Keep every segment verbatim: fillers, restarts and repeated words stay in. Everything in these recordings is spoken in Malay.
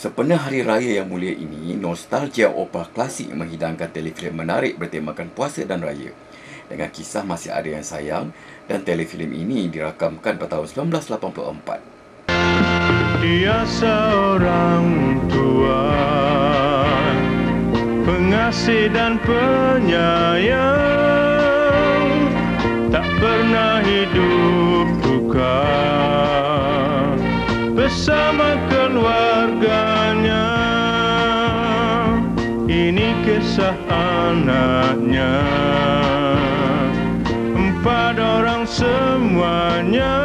Sempena Hari Raya yang mulia ini, nostalgia opera klasik menghidangkan telefilm menarik bertemakan puasa dan raya. Dengan kisah Masih Ada Yang Sayang, dan telefilm ini dirakamkan pada tahun seribu sembilan ratus lapan puluh empat. Dia seorang tua, pengasih dan penyayang, tak pernah hidup duka bersama keluarganya. Ini kisah anaknya, empat orang semuanya,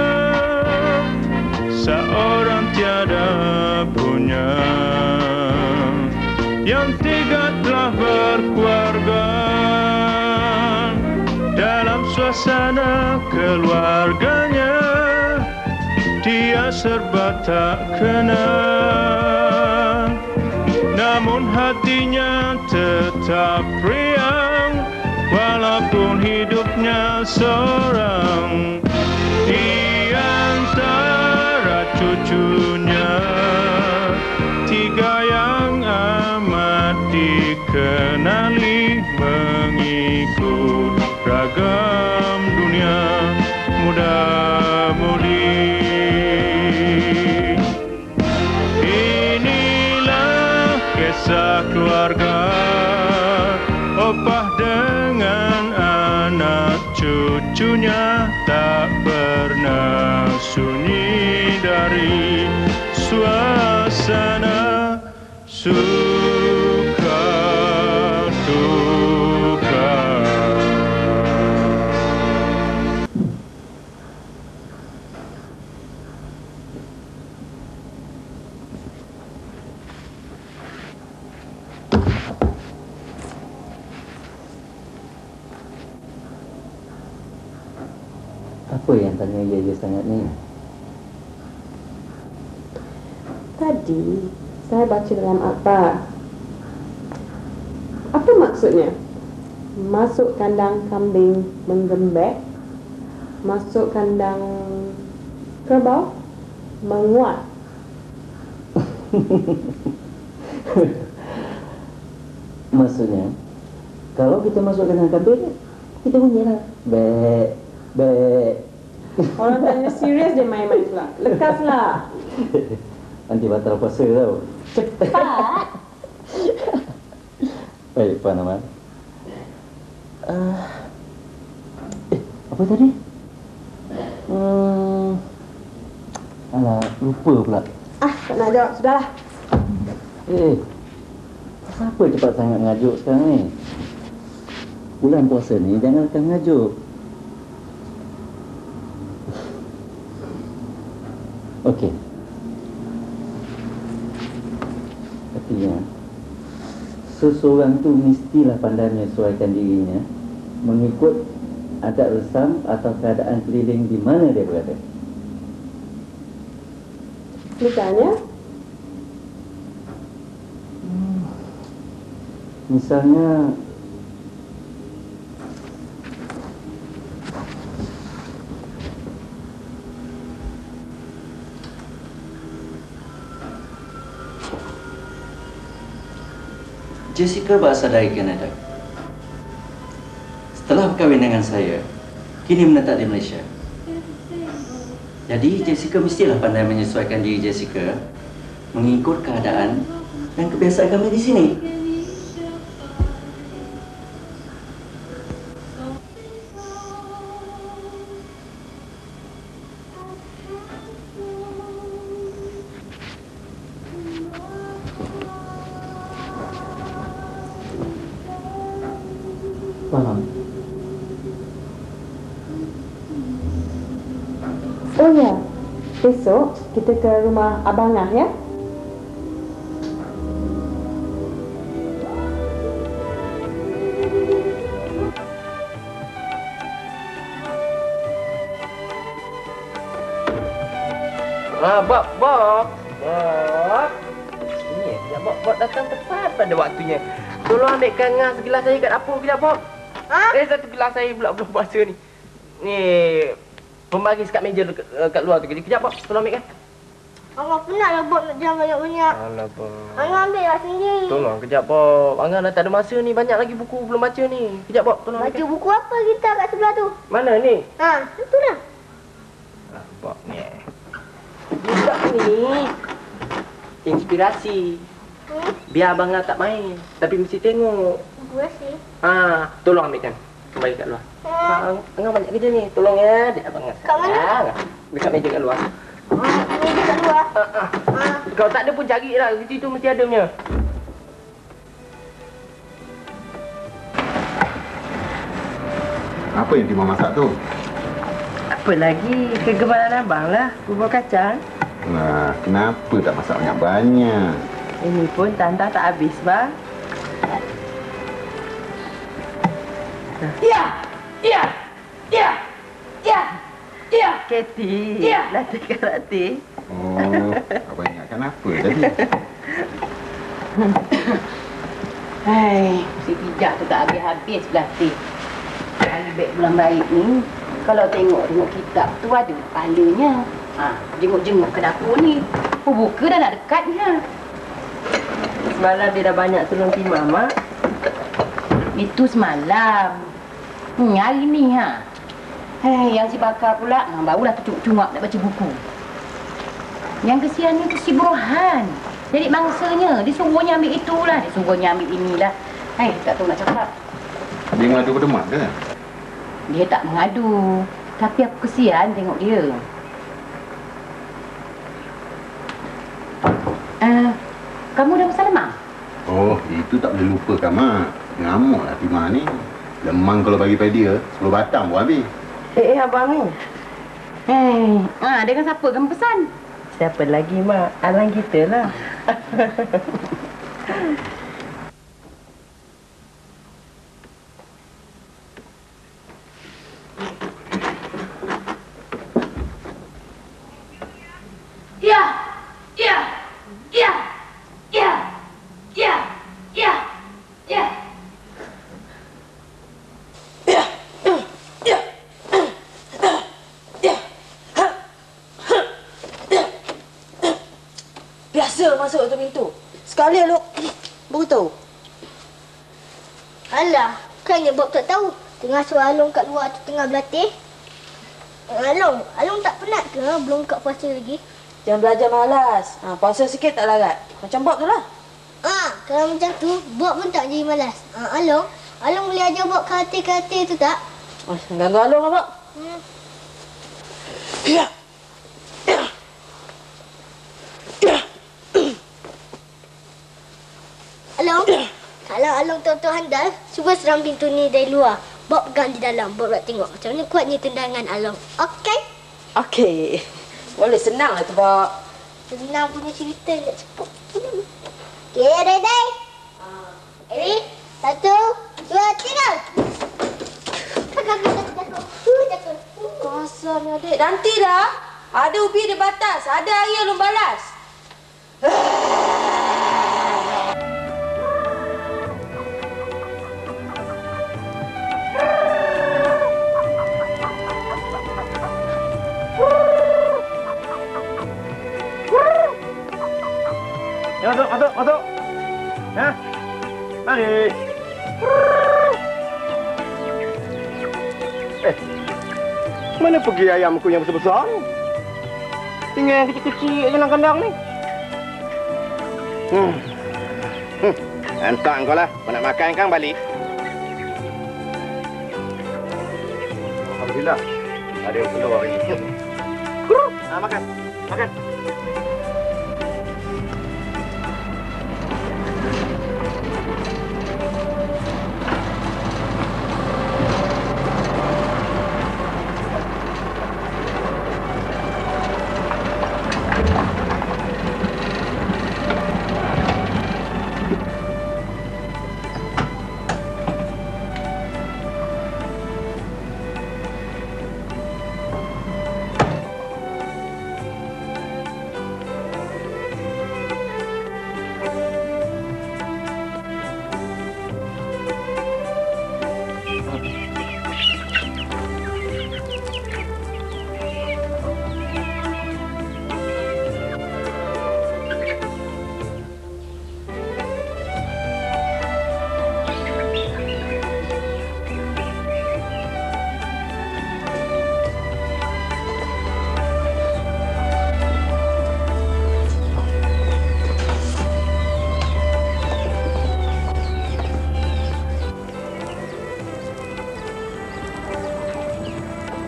seorang tiada punya. Yang tiga telah berkeluarga, dalam suasana keluarganya dia serba tak kenal, namun hatinya tetap riang walaupun hidupnya seorang. Di antara cucunya tiga yang amat dikenali mengikut ragam dunia muda-mudi. Inilah kisah keluarga opah dengan anak cucunya, tak pernah sunyi dari suasana suka duka. Apa yang tanya ya ya sangat ni? Tadi saya baca dalam apa? Apa maksudnya? Masuk kandang kambing menggembek, masuk kandang kerbau menguat. Maksudnya, kalau kita masuk kandang kambing, kita bunyilah bek bek. Orang tanya serius dia main-main pula. Lekaslah. Nanti batal puasa tau. Cepat. Baik, Puan Amal. Uh, eh, apa tadi? Hmm, alah, lupa pula. Ah, tak nak jawab. Sudahlah. Eh, siapa cepat sangat ngajuk sekarang ni? Bulan puasa ni jangankan ngajuk. Okey. Artinya, seseorang tu mestilah pandai menyesuaikan dirinya mengikut adat resam atau keadaan keliling di mana dia berada. Misalnya? Hmm. Misalnya, Jessica berasal dari Kanada. Setelah berkahwin dengan saya, kini menetap di Malaysia. Jadi Jessica mestilah pandai menyesuaikan diri Jessica mengikut keadaan dan kebiasaan kami di sini. Faham? Oh ya, besok kita ke rumah Abang Ah ya? Ah, Bob, Bob, Bob. Ini ya, Bob, Bob datang tepat pada waktunya. Tolong ambilkan ngah segelas saya kat dapur kejap, Bob. Ha? Eh, satu gelas saya pula belum puasa ni. Ni, pembaris kat meja dekat, kat luar tu. Kejap, Bob. Tolong ambilkan. Abang penatlah Bob nak jalan banyak-banyak. Alah, Bob. Angah ambil lah sendiri. Tolong kejap, Bob. Angah dah tak ada masa ni. Banyak lagi buku belum baca ni. Kejap, Bob. Tolong. Baca ambilkan. buku apa kita kat sebelah tu? Mana ni? Ha, itu dah. Ah, Bob ni. Budak ni inspirasi. Hmm? Biar abang tak main. Tapi mesti tengok. Buku rasi. Ah, tolong ambilkan. Kembali kat luar. Ha. Ah, Angah banyak kerja ni. Tolong ya. Adik abang. Kat mana? Dekat meja kat luar. Ini kat luar. Ah, ah. Ha. Kalau tak ada pun carilah. Di situ mesti ada punya. Apa yang Timah masak tu? Apa lagi? Kegemaran abang lah. Bubur kacang. Nah, kenapa tak masak banyak-banyak? Ini pun tanda tak habis, bang. Ya! Ya! Ya! Ya! Ya! Katie. Ya. Latih karate. Oh, abang ingatkan apa tadi? Hai, si pijak tu tak habis-habis berlatih. Kali baik bulan baik ni, kalau tengok-tengok kitab tu ada kepalanya. Ha, jenguk-jenguk ke dapur ni. Oh, buka dah nak dekat ni, ha. Semalam dia dah banyak tolong Timah, Mak. Itu semalam. Hmm, hari ni, ha. Hei, yang si bakar pula, ha, barulah tercungak-cungak nak baca buku. Yang kesian ni tu si Burhan. Jadi mangsanya, dia suruhnya ambil itulah, dia suruhnya ambil inilah. Hei, tak tahu nak cakap. Dia mengadu pada mak ke? Dia tak mengadu. Tapi aku kesian tengok dia. Uh, kamu dah pesan lemang? Oh, itu tak boleh lupakan, Mak. Ngamuklah Timah ni. Lemang kalau bagi pada dia, sepuluh batang pun habis. Eh, eh abang ni. Hei, ah, dengan siapa kamu pesan? Siapa lagi, Mak? Alang kita lah. Ya! Ya! Ya! Ya! Ya! Ya! Ya! Biasa masuk tu pintu. Sekali elok baru tahu. Alah, bukannya Bob tak tahu. Tengah suruh Along kat luar tu tengah berlatih. Along, Along tak penat ke? Belum kat puasa lagi. Jangan belajar malas. Ha, puasa sikit tak larat. Macam Bob tu lah. Ah, kalau macam tu, Bob pun tak jadi malas. Ah, Along, Along boleh ajar Bob karate-karate tu tak? Oh, ganggu Along lah, Bob. Hmm. Ya. Along, kalau Along tahu-tahu handal, cuba serang pintu ni dari luar. Bob pegang di dalam. Bob nak tengok macam mana kuatnya tendangan Along. Okey? Okey. Boleh senang lah tu, Bob. Senang punya cerita nak cepat. Okey, ready? Ready? Satu, dua, tiga. Kasarnya, adik. Nanti dah. Ada ubi ada batas. Ada hari belum balas. Ya, masuk, masuk, masuk. Ya. Mari. Eh, mana pergi ayamku yang besar-besar ni? Tinggal yang kecil-kecil aja dalam kandang ni. Hmm. Hmm. Hantar kau lah. Kau nak makan kan balik? Alhamdulillah. Ada yang keluar hari ni. Ah, makan. Makan.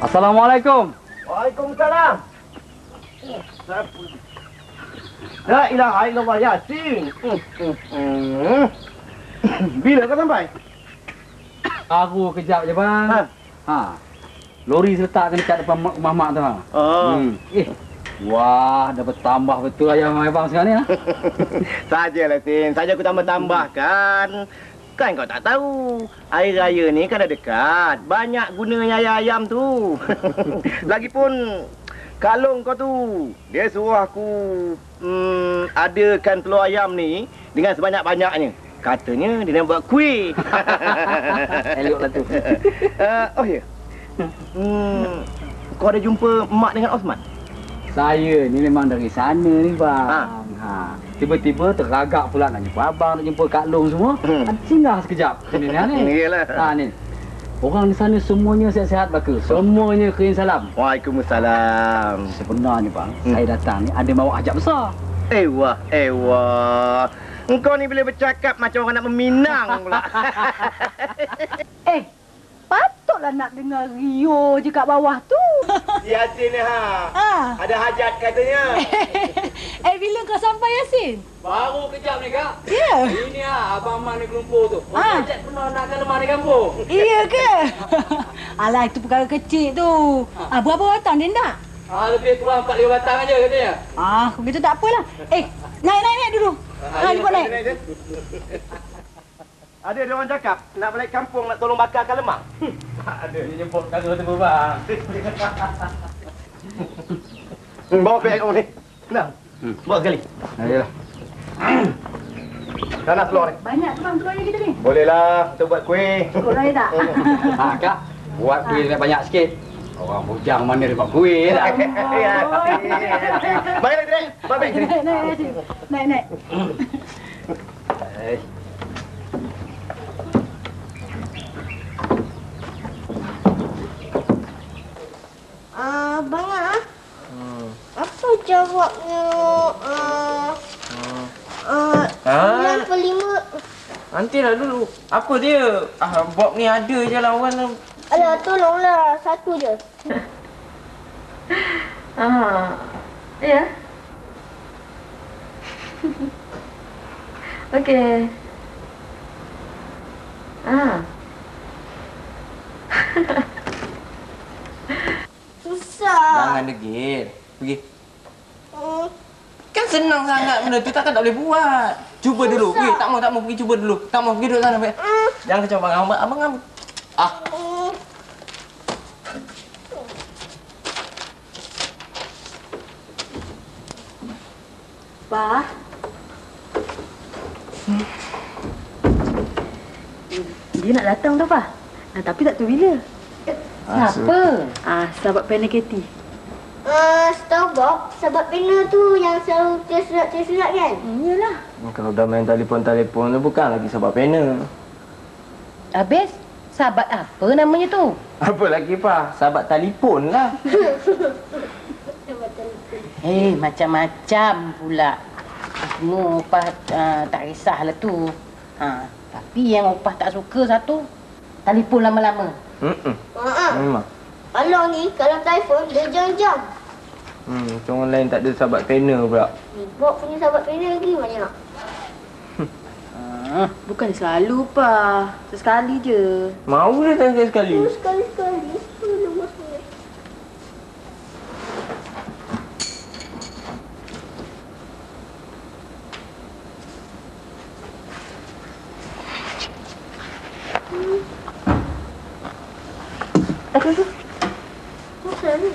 Assalamualaikum. Waalaikumsalam. La ilaha illallah Yasin. Hmm, hmm, hmm. Bila kau sampai? Aku kejap je bang. Ha. ha. Lori letakkan dekat depan rumah mak tu. Oh. Hmm. Eh. Wah, dah bertambah betul ayam abang sekarang ni ha. Sajalah Tin, saja aku tambah-tambahkan. Kan kau tak tahu, air raya ni kan dah dekat. Banyak gunanya ayam-ayam tu. Lagipun kalung kau tu, dia suruh aku hmm, adakan telur ayam ni dengan sebanyak-banyaknya. Katanya dia nak buat kuih. Eloklah tu. uh, oh ya. Hmm, kau ada jumpa Mak dengan Osman? Saya ni memang dari sana ni bang. Ha. ha. Tiba-tiba teragak pula nak jumpa abang, nak jumpa Kak Long semua. Hmm. Singgah sekejap sini ni. ni. Iyalah. Ha ni. Orang di sana semuanya sihat-sihat baka. Semuanya kirim salam. Waalaikumsalam. Sebenarnya bang, hmm. saya datang ni ada bawa hajat besar. Eh wah, eh wah. Engkau ni boleh bercakap macam orang nak meminang pula. Eh, patutlah nak dengar Rio je kat bawah tu. Yasin ni ha. ha. Ada hajat katanya. Eh, bila kau sampai Yasin? Baru kejap ni kak. Ya. Yeah. Ini ha, abang Man ni kelumpur tu. Orang Ha. hajat pernah nak ke lemah di kampung. Iya ke? Alah, itu perkara kecil tu. Ah, berapa batang dia nak? Ah, lebih kurang empat lima batang aja katanya. Ah, begitu tak apalah. Eh, naik naik naik dulu. Ha, jemput naik. Ada dia orang cakap nak balik kampung nak tolong bakarkan lemang. Ada dia jemput kagak tu bang. Hmm, bawa beg kau ni. Nah. Hmm. Bawa sekali. Ayolah. Sana telur ni. Banyak tu bang telurnya kita ni. Bolehlah, kita buat kuih. Cukup raya tak? Ha kak, buat kuih banyak sikit. Orang bujang mana dia buat kuih dah. Baiklah, Dek. Bawa beg sini. Naik, naik, naik, naik. Eh. Ah, bang ah. Hmm. Apa jawabnya? Ah. Ah. sembilan puluh lima. Nantilah dulu. Apa dia? Ah, Bob ni ada je lawan. Alah, tolonglah. Satu je. Ah. Ya. Okey. Ah. Susah. Jangan degil. Pergi. Hmm. Kan senang sangat benda tu, takkan tak boleh buat. Cuba dulu. Pergi. Tak mau, tak mau. Pergi cuba dulu. Tak mau. Pergi duduk sana. Pergi. Hmm. Jangan kacau abang. Abang, abang, abang. Ah. Hmm. Pa. Hmm. Dia nak datang tu, Pa. Nah, tapi tak tahu bila. Siapa? Ah, sahabat panel Katie. Ah, setahu Bob, sahabat pena tu yang selalu terserat-terserat kan? Hmm, iyalah. Kalau dah main telefon-telefon tu bukan lagi sahabat pena. Habis, sahabat apa namanya tu? Apa lagi, Pa? Sahabat telefon lah. Eh, macam-macam pula. Semua Opah uh, tak kisahlah tu. Ha, tapi yang Opah tak suka satu, telefon lama-lama. Hmm. Haa. Memang. Kalau ni, kalau telefon, dia jam-jam. Hmm, orang lain tak ada sahabat pena pula. Bob punya sahabat pena lagi banyak. Ah, bukan selalu, Pa. Sesekali je. Mau dia tanya sekali. Oh, sekali-sekali. Sepuluh masuk. Aku tu. Masa ni?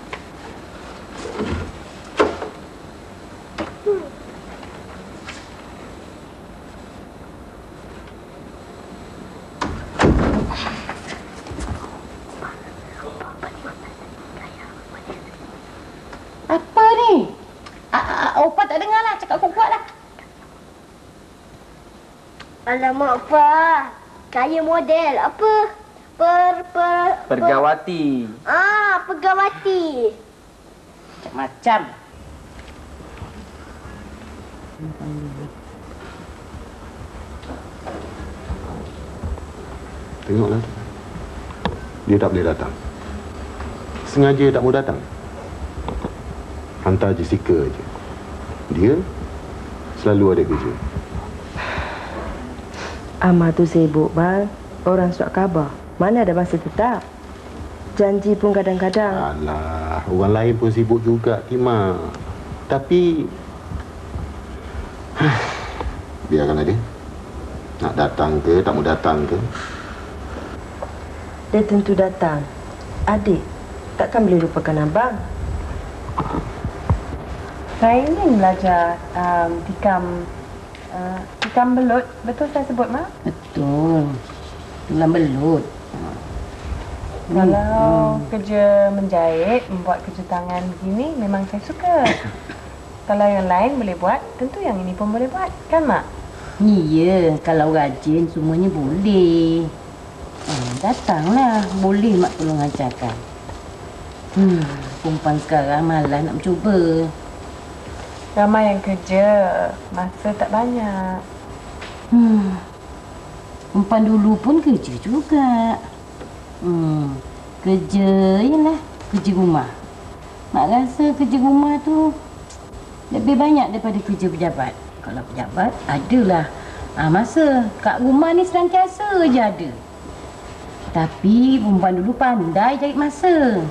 Apa ni? Opah tak dengar lah. Cakap kuat-kuat lah. Alamak, Pak. Kaya model. Apa? Per... per... Pergawati. Per, ah, pegawati. Macam-macam. Tengoklah. Dia tak boleh datang. sengaja tak mau datang. Hantar Jessica je. Dia selalu ada kerja. Amar tu sibuk, bang. Orang surat khabar. Mana ada masa tetap. Janji pun kadang-kadang. Alah, orang lain pun sibuk juga, Tima. Tapi biarkanlah dia. Nak datang ke, tak mau datang ke. Dia tentu datang. Adik, takkan boleh lupakan abang. Saya ingin belajar um, tikam uh, tikam belut. Betul saya sebut, Mak? Betul. Tulang belut. Kalau Hmm. kerja menjahit, membuat kerja tangan begini, memang saya suka. Kalau yang lain boleh buat, tentu yang ini pun boleh buat. Kan, Mak? Iya, kalau rajin semuanya boleh. Hmm, datanglah. Boleh Mak tolong ajarkan. Hmm, perempuan sekarang malas nak mencuba. Ramai yang kerja, masa tak banyak. Hmm. Perempuan dulu pun kerja juga. Hmm. Kerja, ialah kerja rumah. Mak rasa kerja rumah tu lebih banyak daripada kerja pejabat. Kalau pejabat, adalah ha, masa. Kat rumah ni senantiasa je ada. Tapi perempuan dulu pandai cari masa.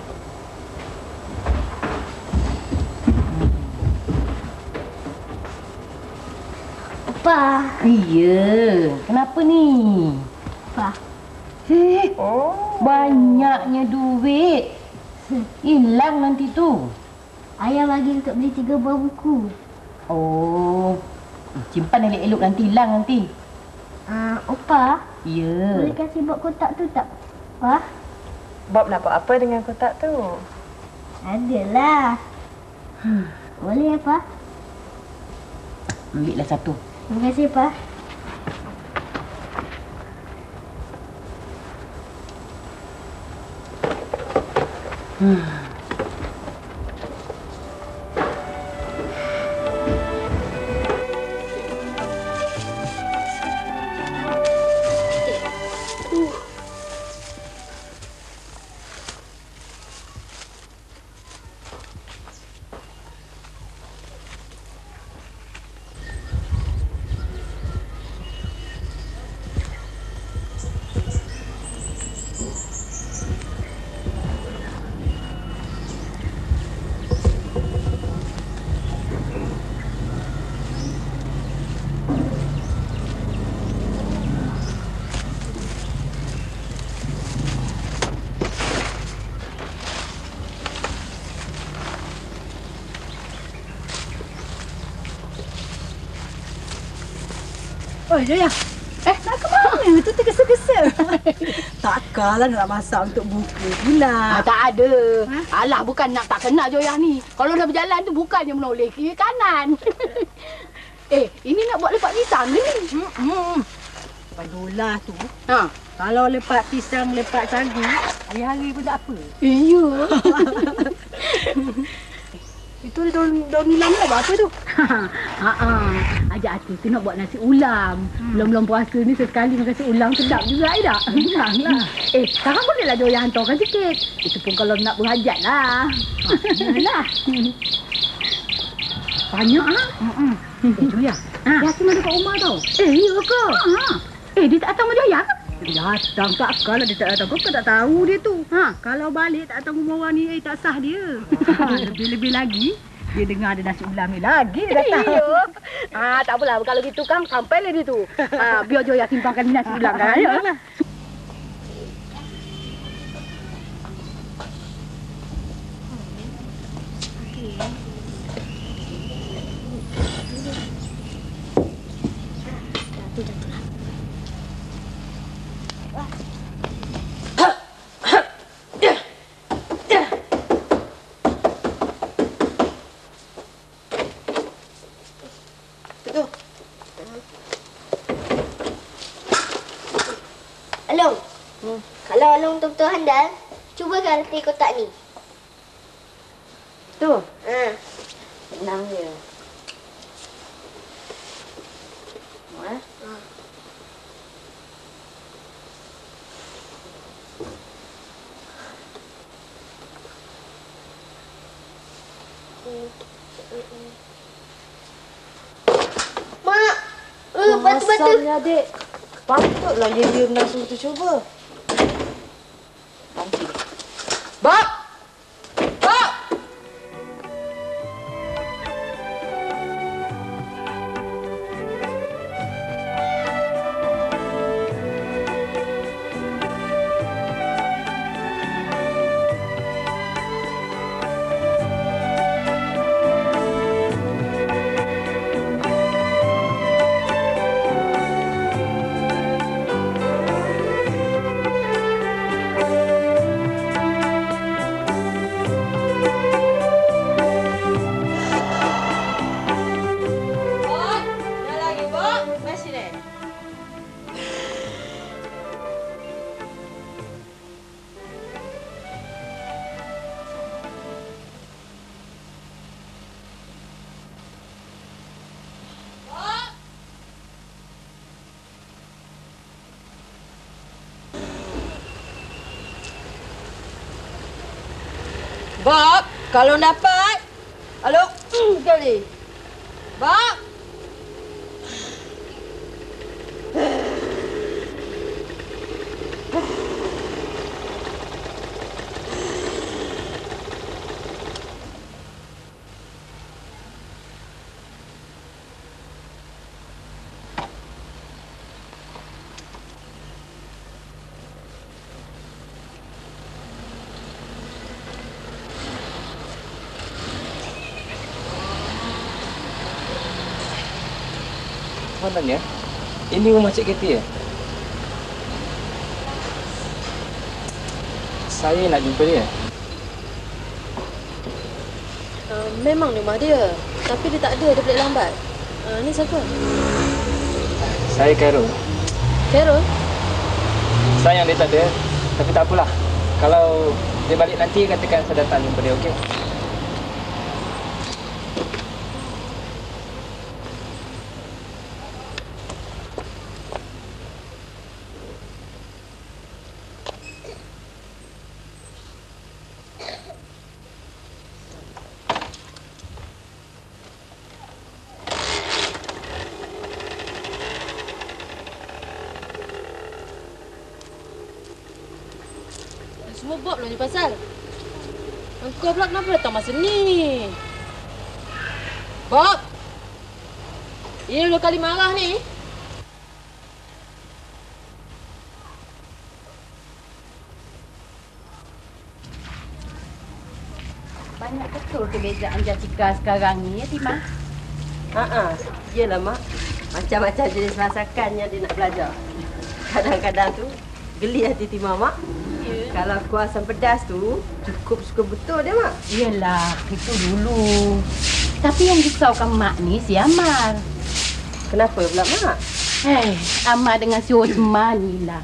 Pa. Iya, kenapa ni? Pa. Eh, oh. Banyaknya duit. Hilang nanti tu. Ayah bagi untuk beli tiga buah buku. Oh, simpan elok-elok nanti hilang nanti. Ah, uh, Opa. Ya. Boleh kasih Bob kotak tu tak? Pa? Bob nak buat apa dengan kotak tu? Adalah. Hmm. Boleh ya, Pa? Ambillah satu. Terima kasih, Pa. Hmm. Oh, Joya. Eh, nak ke mana? Tu tergesa-gesa. Takkanlah nak masak untuk buku pula. Ah, tak ada. Ha? Alah, bukan nak tak kena Joyah ni. Kalau dah berjalan tu bukannya menoleh kiri kanan. Eh, ini nak buat lepak pisang ni. Hmm. hmm. Padulah tu. Ha. Kalau lepak pisang, lepak sagu, hari-hari pun tak apa. Iya. Itu daun daun nilam lah buat apa tu? Ha ah. Ajak aku tu nak buat nasi ulam. Hmm. Belum-belum puasa ni sesekali makan nasi ulam sedap juga ai tak? Memanglah. Eh, sekarang bolehlah Joya hantarkan sikit. Itu pun kalau nak berhajat lah. Ha, yalah. Banyak ah. Hmm. Eh, Joya. Ha. Yasin ada kat rumah tau. Eh, iya ke? Ha. Eh, dia tak datang sama Joya ke? Dia datang kat kalau dia tak datang kau tak tahu dia tu. Ha, kalau balik tak datang rumah orang ni eh tak sah dia. Lebih-lebih lagi dia dengar ada nasi ulam ni lagi dia datang. Iya. Ah, tak apalah kalau gitu kan sampailah dia tu. Ah, biar Joya simpankan nasi ulam kan. Ayolah. Along. Hmm. Kalau Along betul-betul handal, cuba ganti kotak ni. Tu. Ha. Senang je. Ha? Ha. batu-batu. Asalnya, adik. Patutlah ya dia langsung tu cuba. Nanti. Bob! Bob! Bob, kalau dapat. Halo, sekali. Bob. Sebenarnya, ini rumah Cik Katie ya? Saya nak jumpa dia. Uh, memang rumah dia. Tapi dia tak ada, dia balik lambat. Uh, ni siapa? Saya Carol. Carol? Sayang dia tak ada. Tapi tak apalah. Kalau dia balik nanti, katakan saya datang jumpa dia, okey? Semua Bob lah ni pasal. Kau pula kenapa datang masa ni? Bob! Ini dua kali marah ni. Banyak betul kebezaan Jessica sekarang ni ya, Timah? Haa, iyalah Mak. Macam-macam jenis masakan yang dia nak belajar. Kadang-kadang tu, geli hati Timah Mak. Ya. Kalau kuah asam pedas tu, cukup suka betul dia Mak. Iyalah, itu dulu. Tapi yang risaukan Mak ni si Amar. Kenapa pula Mak? Hei, Amar dengan si Osman ni lah.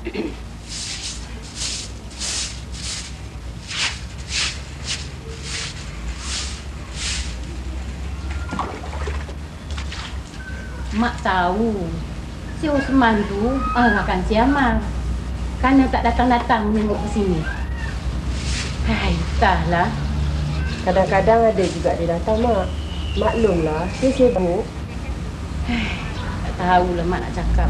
Mak tahu si Osman tu marahkan si Amar kerana tak datang-datang menengok ke sini. Hai, entahlah. Kadang-kadang ada juga dia datang Mak. Maklumlah, dia sibuk. Tak tahulah Mak nak cakap.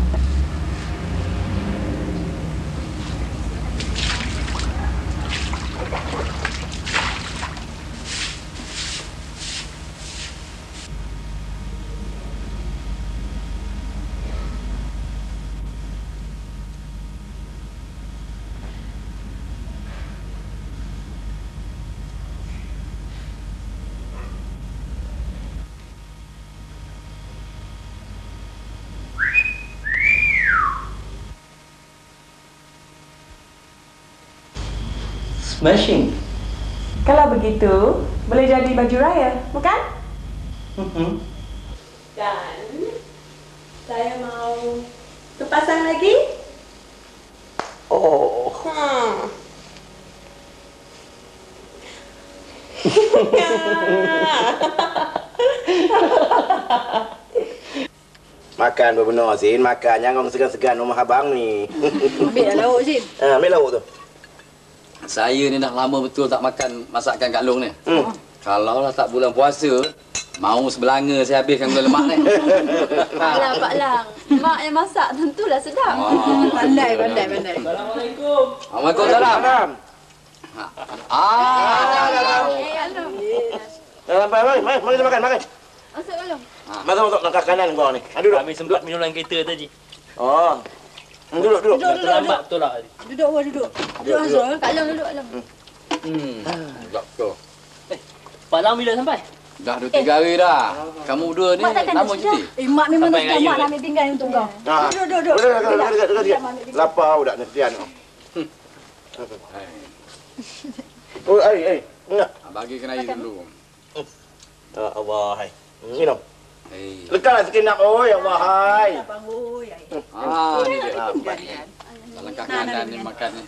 Smashing. Kalau begitu, boleh jadi baju raya, bukan? Mm-hmm. Dan saya mau terpasang lagi. Oh. Hmm. Makan benar Zin, makan. Jangan segan-segan rumah abang ni. Ambil lah lauk, Zin. Ha, ambil lauk tu. Saya ni dah lama betul tak makan masakan Kak Long ni. Hmm. Kalau lah tak bulan puasa, Mau sebelanga saya habiskan gula lemak ni. Alah, Pak Lang. Mak yang masak tentulah sedap. Oh. Pandai, pandai, pandai. Assalamualaikum. Waalaikumsalam. Ah. Dalam mari, mari, mari kita makan, makan. Masuk belum? Masa untuk langkah kanan kau ni. Ha, duduk. Kami sempat minum dalam kereta tadi. Oh. Duduk, duduk. Duduk, duduk, Terlambat betul lah. Duduk, Wan, duduk. Duduk, Azrul. Kak Long duduk, Long. Hmm. Betul. Eh, Pak Lang bila sampai? Dah dua tiga hari dah. Kamu dua ni lama cuti. Eh, Mak memang Sampai nak raya mak ke? nak ambil pinggan untuk kau. Ha. Duduk, duduk, duduk. Duduk, duduk, duduk, duduk, duduk. Lapar budak netian kau. Oh, ai, ai. Enggak. Bagi kena air dulu. Ya Allah, hai. Minum. Hei. Lekaslah sekenap, oh ya Allah, hai. Ah, ni dia. Langkah kanan ni makan ni.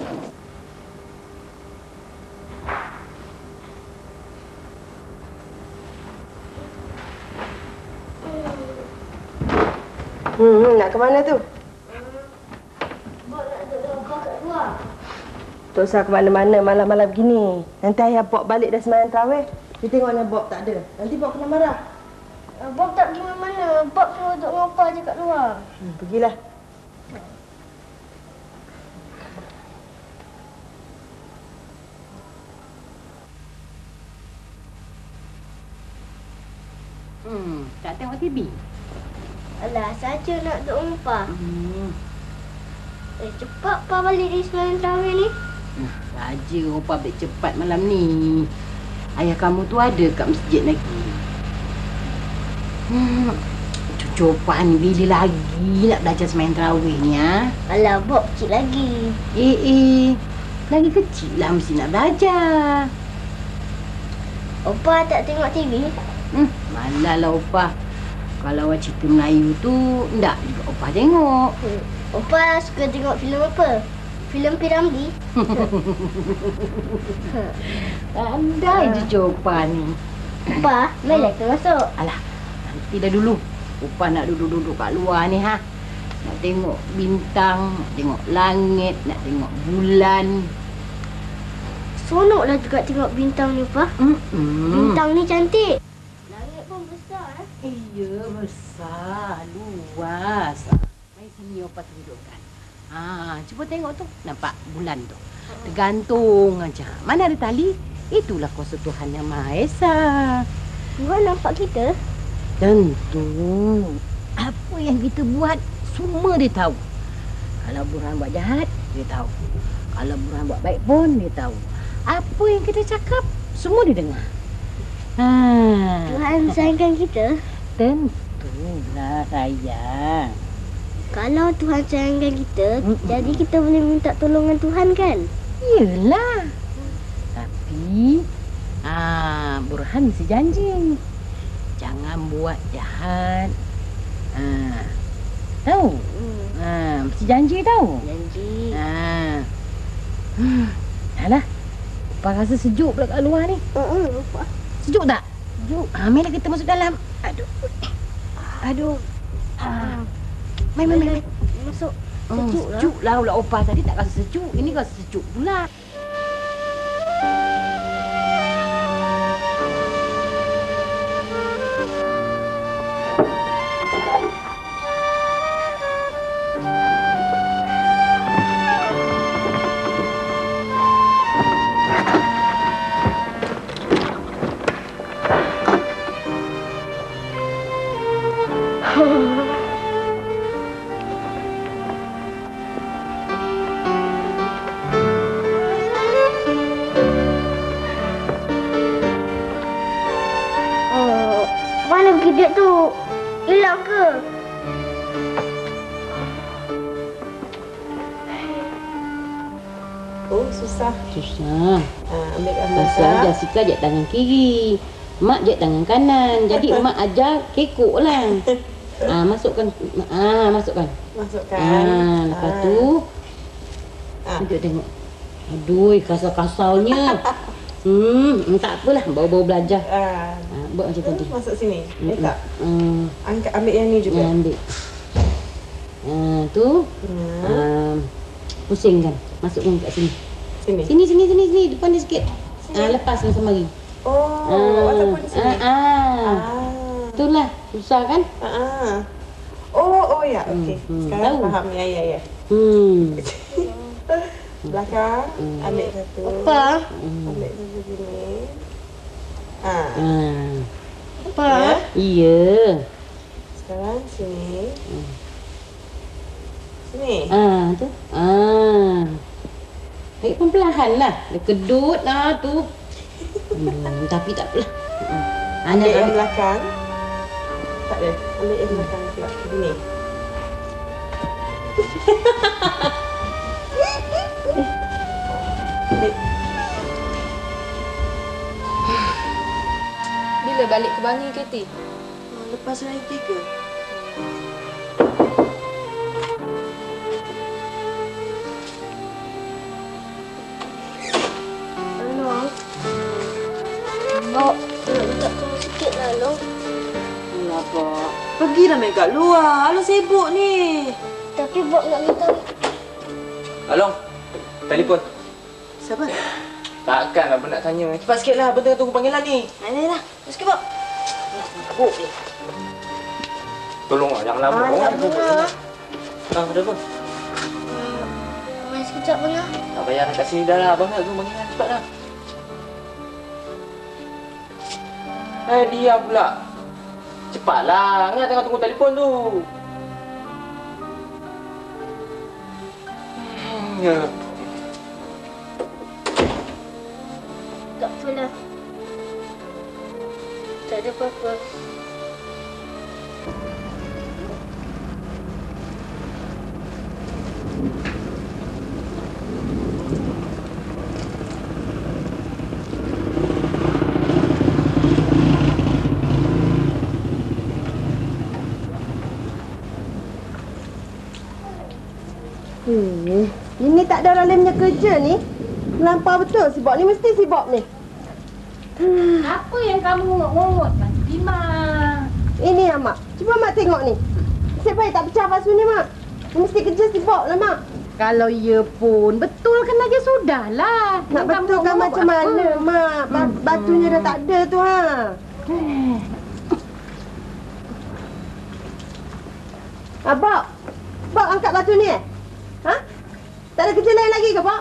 Hmm, nak ke mana tu? Bok nak duduk kau kat luar. Tak usah ke mana-mana malam-malam begini. Nanti ayah Bob balik dah sembahyang tarawih. Dia tengoknya Bob tak ada. Nanti Bob kena marah. Uh, Bob tak pergi mana-mana. Bob suruh duduk dengan Opa je kat luar. Hmm, pergilah. Hmm, tak tengok T V. Alah, saja nak duduk dengan Opa. Hmm. Eh, cepat Pa balik dari sembahyang tarawih ni. Saja Opa balik cepat malam ni. Ayah kamu tu ada kat masjid lagi. Hmm. Cucu Opa ni bila lagi nak belajar sembahyang tarawih ni, ha? Alah, Bob kecil lagi. Eh, eh. Lagi kecil lah mesti nak belajar. Opa tak tengok T V? Hmm, malahlah Opa. Kalau awak cerita Melayu tu, ndak juga Opa tengok. Hmm. Opa suka tengok filem apa? Filem Piramli? Pandai je Opa ni. Opa, main kita masuk. Alah, nanti dah dulu. Opa nak duduk-duduk kat luar ni, ha. Nak tengok bintang, nak tengok langit, nak tengok bulan. Seronoklah juga tengok bintang ni, Pa. Mm-mm. Bintang ni cantik. Langit pun besar, eh? Iya, besar, luas. Mari sini Opa tunjukkan. Ha, cuba tengok tu. Nampak bulan tu. Tergantung aja. Mana ada tali? Itulah kuasa Tuhan Yang Maha Esa. Tuhan nampak kita? Tentu. Apa yang kita buat, semua dia tahu. Kalau Burhan buat jahat, dia tahu. Kalau Burhan buat baik pun, dia tahu. Apa yang kita cakap, semua dia dengar. Ha. Tuhan sayangkan kita? Tentulah sayang. Kalau Tuhan sayangkan kita, mm-mm, jadi kita boleh minta tolongan Tuhan kan? Yelah. Tapi, ah, Burhan mesti janji. Jangan buat jahat. Ha. Tahu? Hmm. Ha, mesti janji tahu. Janji. Ha. Hmm. Alah. Opa rasa sejuk pula kat luar ni. Uh-uh, Opa. Sejuk tak? Sejuk. Ha, marilah kita masuk dalam. Aduh. Aduh. Ha. Mai, mai, mai. Masuk. Hmm, Sejuk lah. Sejuk lah pula Opa tadi tak rasa sejuk. Ini rasa sejuk pula. Dia tu hilang ke? Oh, susah. Susah. Ha, ambil gambar. Pasal Jessica je tangan kiri. Mak je tangan kanan. Jadi mak ajar kekok lah. Ah, masukkan. Ah, masukkan. Masukkan. Ah, lepas Ah. tu. Ah. Tunjuk tengok. Aduh, kasar-kasarnya. Hmm, tak apalah. Baru-baru belajar. Ah. Ah, buat macam tadi. Masuk sini. Mm-mm. Letak. Hmm. Angkat, ambil yang ni juga. Ya, ambil. Ah, tu. Hmm. Ah, pusingkan. Masukkan kat sini. Sini. Sini, sini, sini, sini. Depan dia sikit. Ah, lepas langsung mari. Oh, Ah, ataupun sini. Ah, ah. Ah. betul lah. Susah kan? Ah. Oh, oh ya. Okey. Hmm, Sekarang tahu. faham ya, ya, ya. Hmm. Belakang, ambil satu. Apa? Ambil satu sini. Ah. Ah. Apa? Ya. Iya. Sekarang sini. Sini. Ah, tu. Ah. Baik perlahan lah. Dia kedut lah tu. Hmm, tapi tak apalah. Ambil Anak yang belakang. Tak ada. Ambil yang belakang pula. Sini. Bila balik ke Bangi, Katie? Lepas hari tiga. Along. Bok, nak minta tolong sikit lah, Along. Kenapa? Pergilah main kat luar. Along sibuk ni. Tapi Bok nak minta... Along, telefon. Siapa? Takkan apa nak tanya. Cepat sikitlah, abang tengah tunggu panggilan ni. Ini lah. Sikit, Bok. Bok ni. Tolonglah, jangan lama. Ah, tak apa. Ah, ada apa? Main sekejap pun lah. Tak payah nak kat sini dah lah. Abang nak tunggu panggilan. Cepatlah. Eh, dia pula. Cepatlah. Ingat tengah tunggu telefon tu. Hmm, ya. Tak apalah. Tak ada apa-apa. Hmm. Ini tak ada orang lain punya kerja ni. Melampau betul si Bob ni. Mesti si Bob ni. Hmm. Apa yang kamu ngongot-ngongot, Mas Bima? Ini lah, Mak. Cuba Mak tengok ni. Nasib baik tak pecah pasu ni, Mak. Mesti kerja si Bob lah, Mak. Kalau ya pun, betulkan aja sudahlah. Nak Yang kamu betulkan ngomong macam apa? mana, Mak? Ba- batunya dah tak ada tu, ha. Ah, Bob. Bob angkat batu ni eh? Ha? Tak ada kerja lain lagi ke, Bob?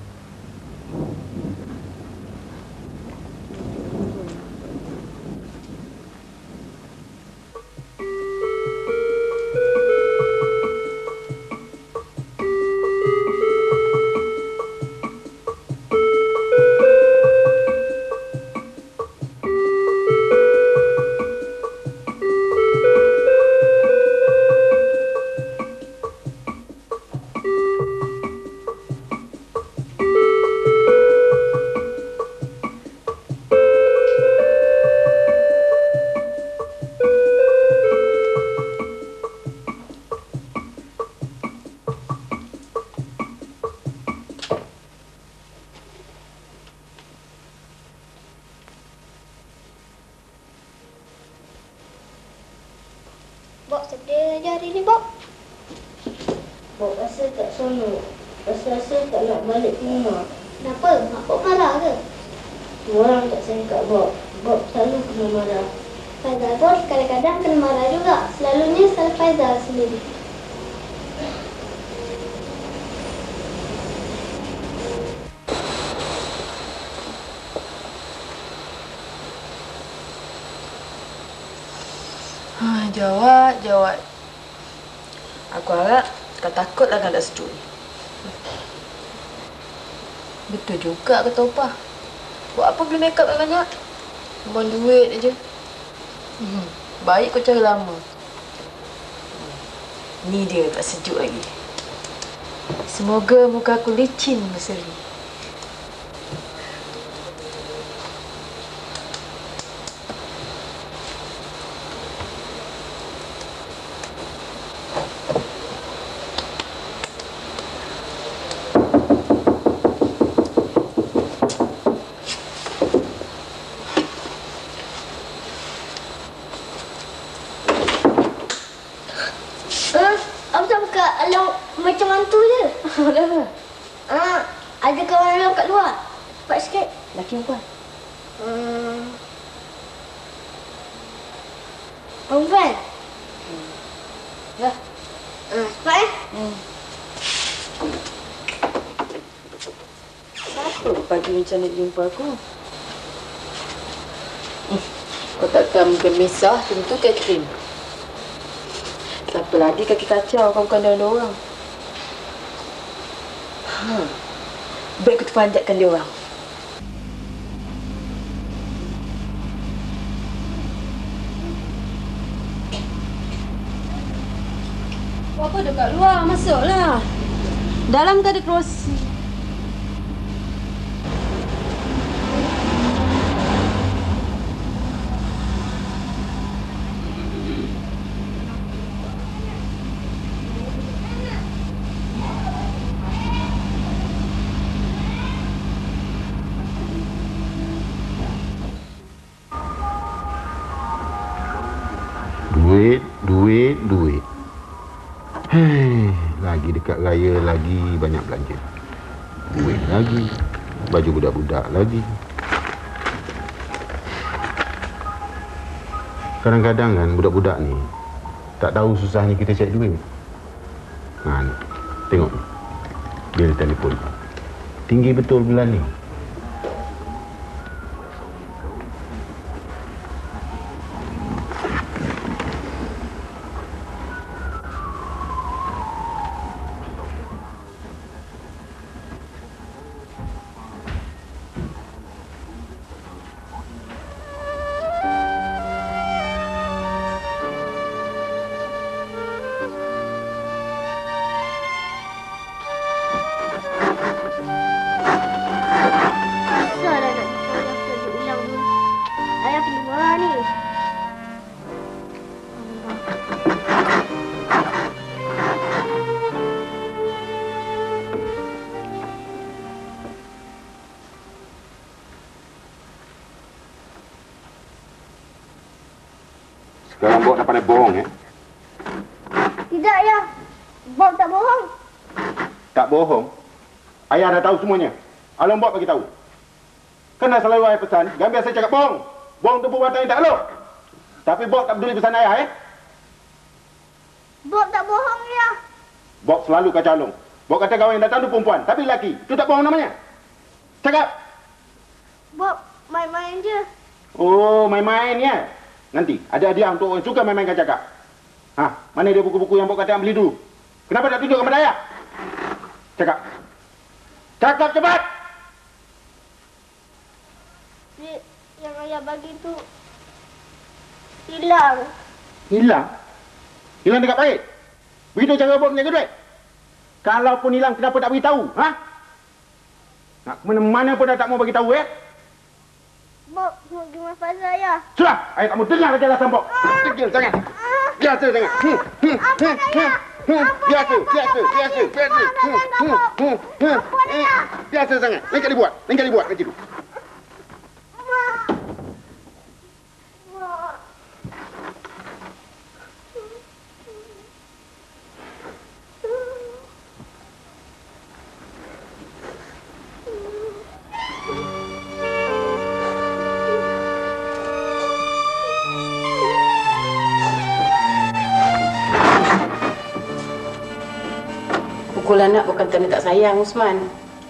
Bob, sedih aja hari ni, Bob. Bob rasa tak seronok. Rasa-rasa tak nak balik ke rumah. Kenapa? Mak Bob marah ke? Semua orang tak sayang kat Bob. Bob selalu kena marah. Faizal pun kadang-kadang kena marah juga. Selalunya salah Faizal sendiri. Ha, jawab, jawab. Aku harap kau takutlah kau tak sejuk ni. Betul juga kata Opah. Buat apa beli make up banyak? Buang duit aja. Hmm, baik kau cara lama. Ni dia tak sejuk lagi. Semoga muka aku licin berseri. Macam hantu je. Kenapa? Ah, ada kawan Along kat luar. Cepat sikit. Laki perempuan? Hmm. Abang Fan. Dah. Ah, cepat eh. Hmm. Siapa pagi macam nak jumpa aku? Hmm. Kau takkan mungkin misah, tentu Catherine. Siapa lagi kaki kacau, kau bukan dia orang. Hmm. Baik aku terpanjatkan dia orang. Apa dekat luar? Masuklah. Dalam tak ada kerusi. Duit, duit, duit. Hei, lagi dekat raya lagi banyak belanja. Duit lagi, baju budak-budak lagi. Kadang-kadang kan budak-budak ni tak tahu susahnya kita cari duit. Ha ni, tengok ni. Bil telefon. Tinggi betul bulan ni. Sekarang Bob dah pandai bohong, eh? Tidak, Ayah. Bob tak bohong. Tak bohong? Ayah dah tahu semuanya. Along Bob bagi tahu. Kan dah selalu ayah pesan, jangan biasa cakap bohong. Bohong tu perbuatan yang tak elok. Tapi Bob tak peduli pesan ayah, eh? Bob tak bohong, Ayah. Bob selalu kacau Along. Bob kata kawan yang datang tu perempuan, tapi lelaki. Itu tak bohong namanya. Cakap. Bob main-main je. Oh, main-main ya? Nanti ada hadiah untuk orang suka main-mainkan cakap. Ha, mana dia buku-buku yang Bob kata beli dulu? Kenapa tak tunjuk kepada ayah? Cakap. Cakap cepat! Duit yang Ayah bagi tu hilang. Hilang? Hilang dekat parit? Begitu cara Bob menjaga duit? Kalaupun hilang, kenapa tak beritahu? Ha? Nak ke mana-mana pun dah tak mau bagi tahu, eh? Bob nak pergi mahfazah, Ayah. Sudah, ayah tak mau dengar lagi alasan Bob. Degil sangat. Biasa sangat. Hmm, hmm, hmm, hmm, hmm. Biasa, biasa, biasa, biasa. Hmm, hmm, hmm, hmm, hmm. Biasa sangat. Lain kali buat, lain kali buat macam tu. Pukul anak bukan tanda tak sayang, Usman.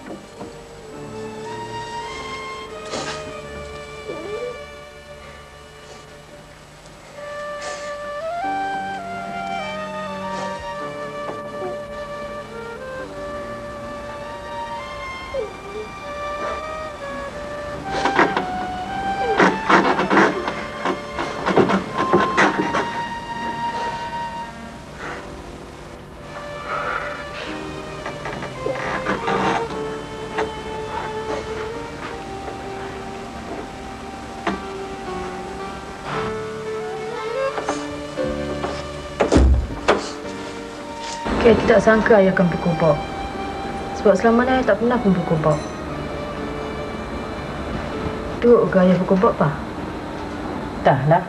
Kay tidak sangka ayah akan pukul Bob. Sebab selama ni ayah tak pernah pun pukul Bob. Teruk ke ayah pukul Bob, Pak? Dah lah.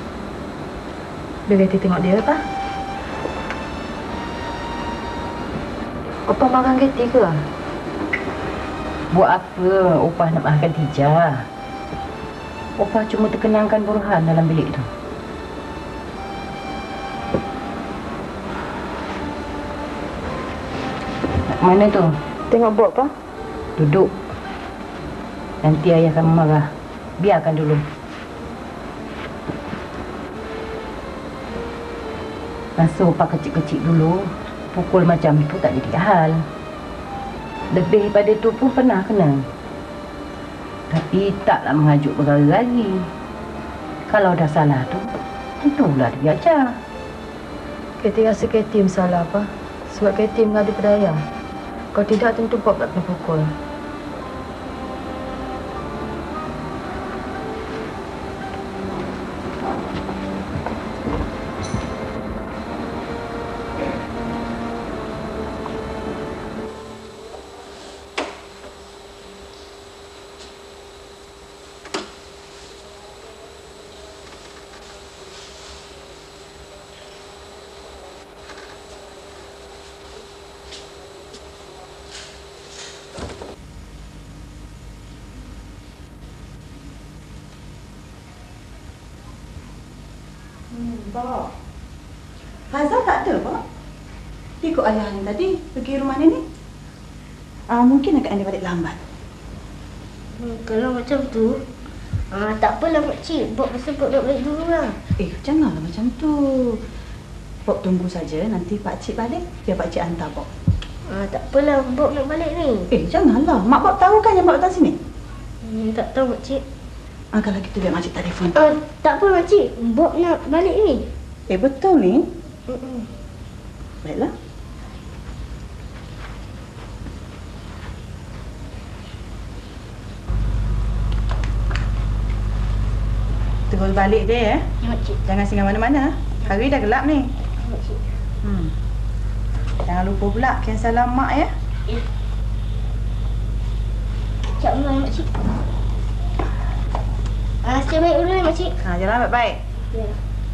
Biar Katie tengok dia, Pak. Opah makan Katie ke? Buat apa Opah nak makan Tijah? Opah cuma terkenangkan Burhan dalam bilik tu. Mana tu? Tengok Bob, Pak. Duduk. Nanti ayah kamu marah. Biarkan dulu. Masa opak kecil-kecil dulu, pukul macam tu tak jadi hal. Lebih daripada tu pun pernah kena. Tapi taklah mengajuk perkara lagi. Kalau dah salah tu, tentulah diajar. Katie rasa Katie salah, apa? Sebab Katie mengadu pada ayah. Kalau tidak, tentu Bob tak kena pukul. Pak. Hazal tak ada, Pak. Dia ikut ayah ni tadi pergi rumah nenek. Ah, mungkin agak dia balik lambat. Hmm, kalau macam tu, ah, tak apalah makcik. Bob rasa Bob nak balik dulu lah. Eh, janganlah macam tu. Bob tunggu saja, nanti pakcik balik, biar pakcik hantar Bob. Ah, tak apalah, Bob nak balik ni. Eh, janganlah. Mak Bob tahu kan yang Bob datang sini? Hmm, tak tahu makcik. Ah, kalau gitu biar makcik telefon. Ah, tak apa makcik, Bob nak balik ni. Eh, betul ni? Mm-mm. Baiklah. Terus balik dia, eh? Ya, makcik. Jangan singgah mana-mana. Hari dah gelap ni. Ya, makcik. Hmm. Jangan lupa pula kian salam mak, ya? Ya. Cak Mai, makcik. Ah, stay baik dulu, makcik. Ha, jalan baik-baik. Ya.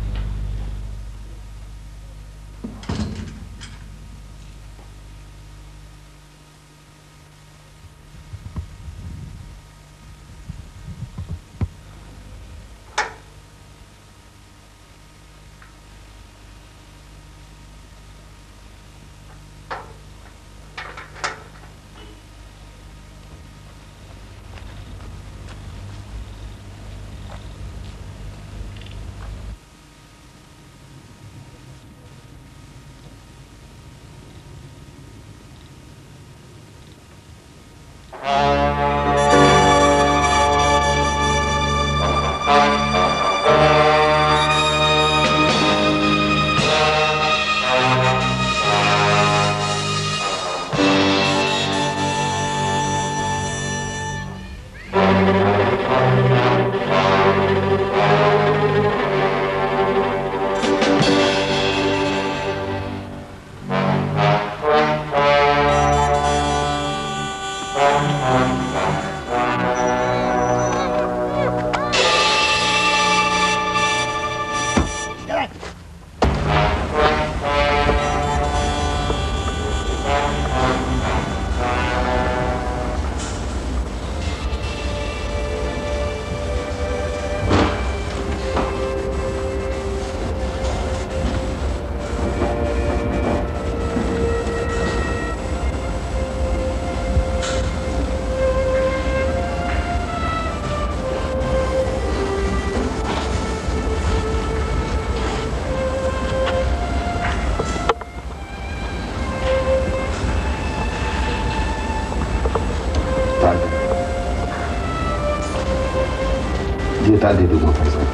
Dia tak ada di rumah Faizal.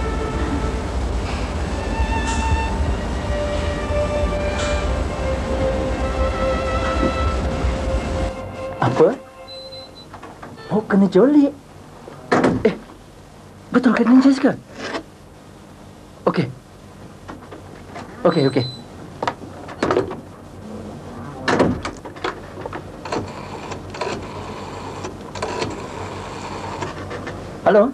Apa? Mau kena jolik? Eh, betul kan Ninja Jessica? Okey. Okey, okey. Halo?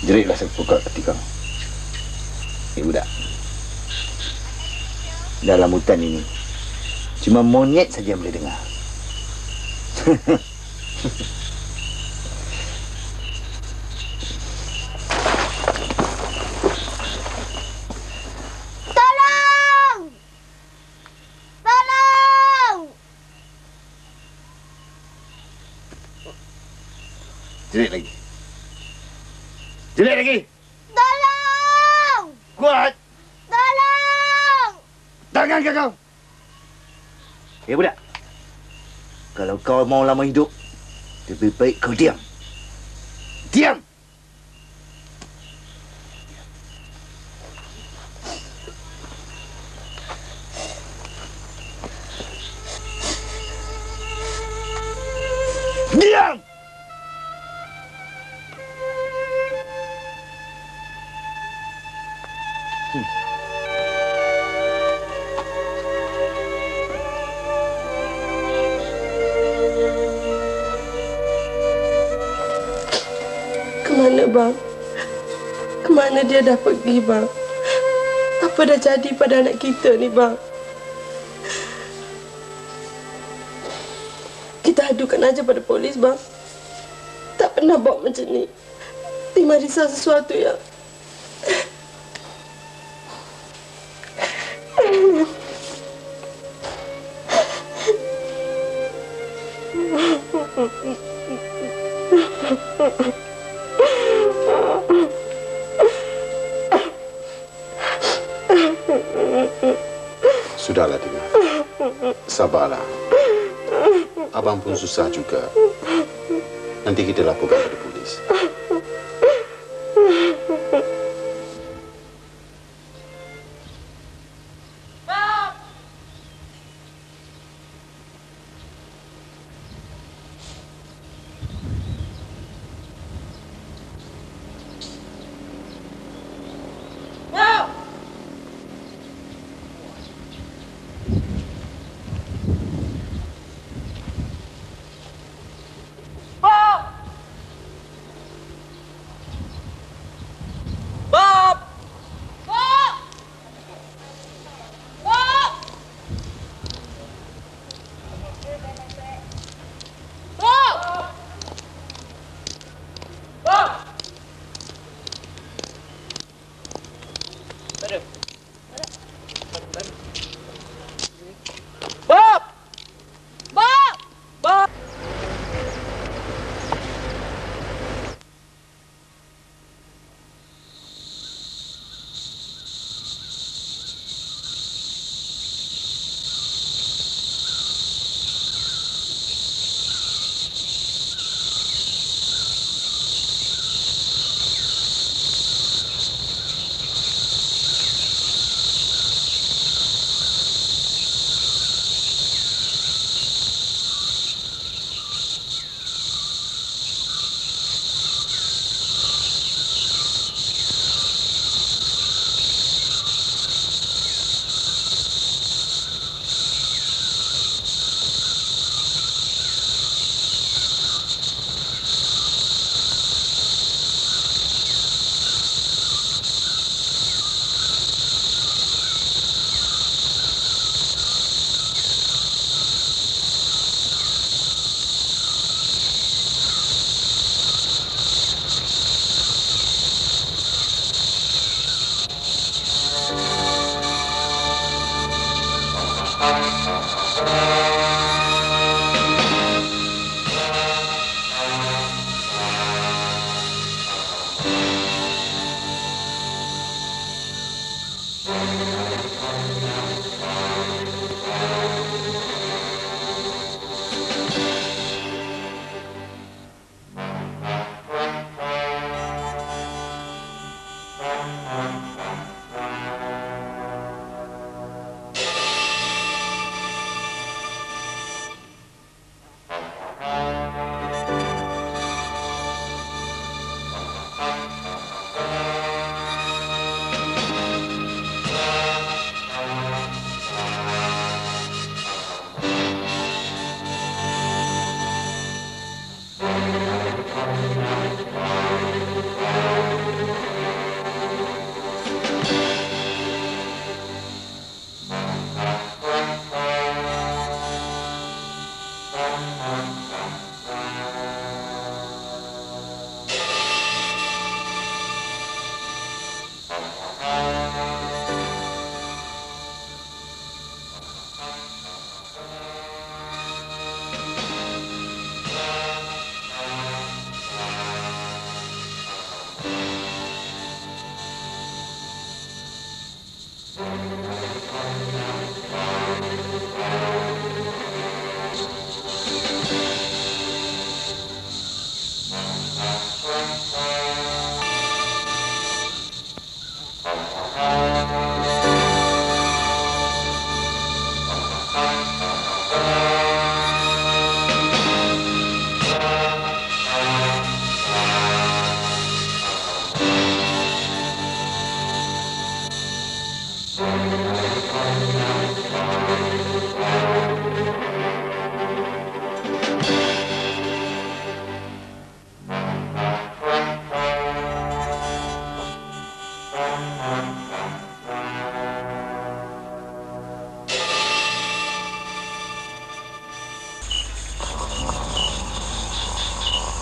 Jeritlah saya buka ketika. Eh budak. Dalam hutan ini cuma monyet saja yang boleh dengar. Tolong! Tolong! Jerit lagi. Jerit lagi. Tolong! Kuat. Tolong! Tangan ke kau. Eh budak. Kalau kau mau lama hidup, lebih baik kau diam. Diam! Diam! Kemana bang? Kemana dia dah pergi bang? Apa dah jadi pada anak kita ni bang? Kita adukan aja pada polis bang. Tak pernah buat macam ni. Terima risau sesuatu yang Sudahlah, Tina. Sabarlah. Abang pun susah juga. Nanti kita laporkan pada polis.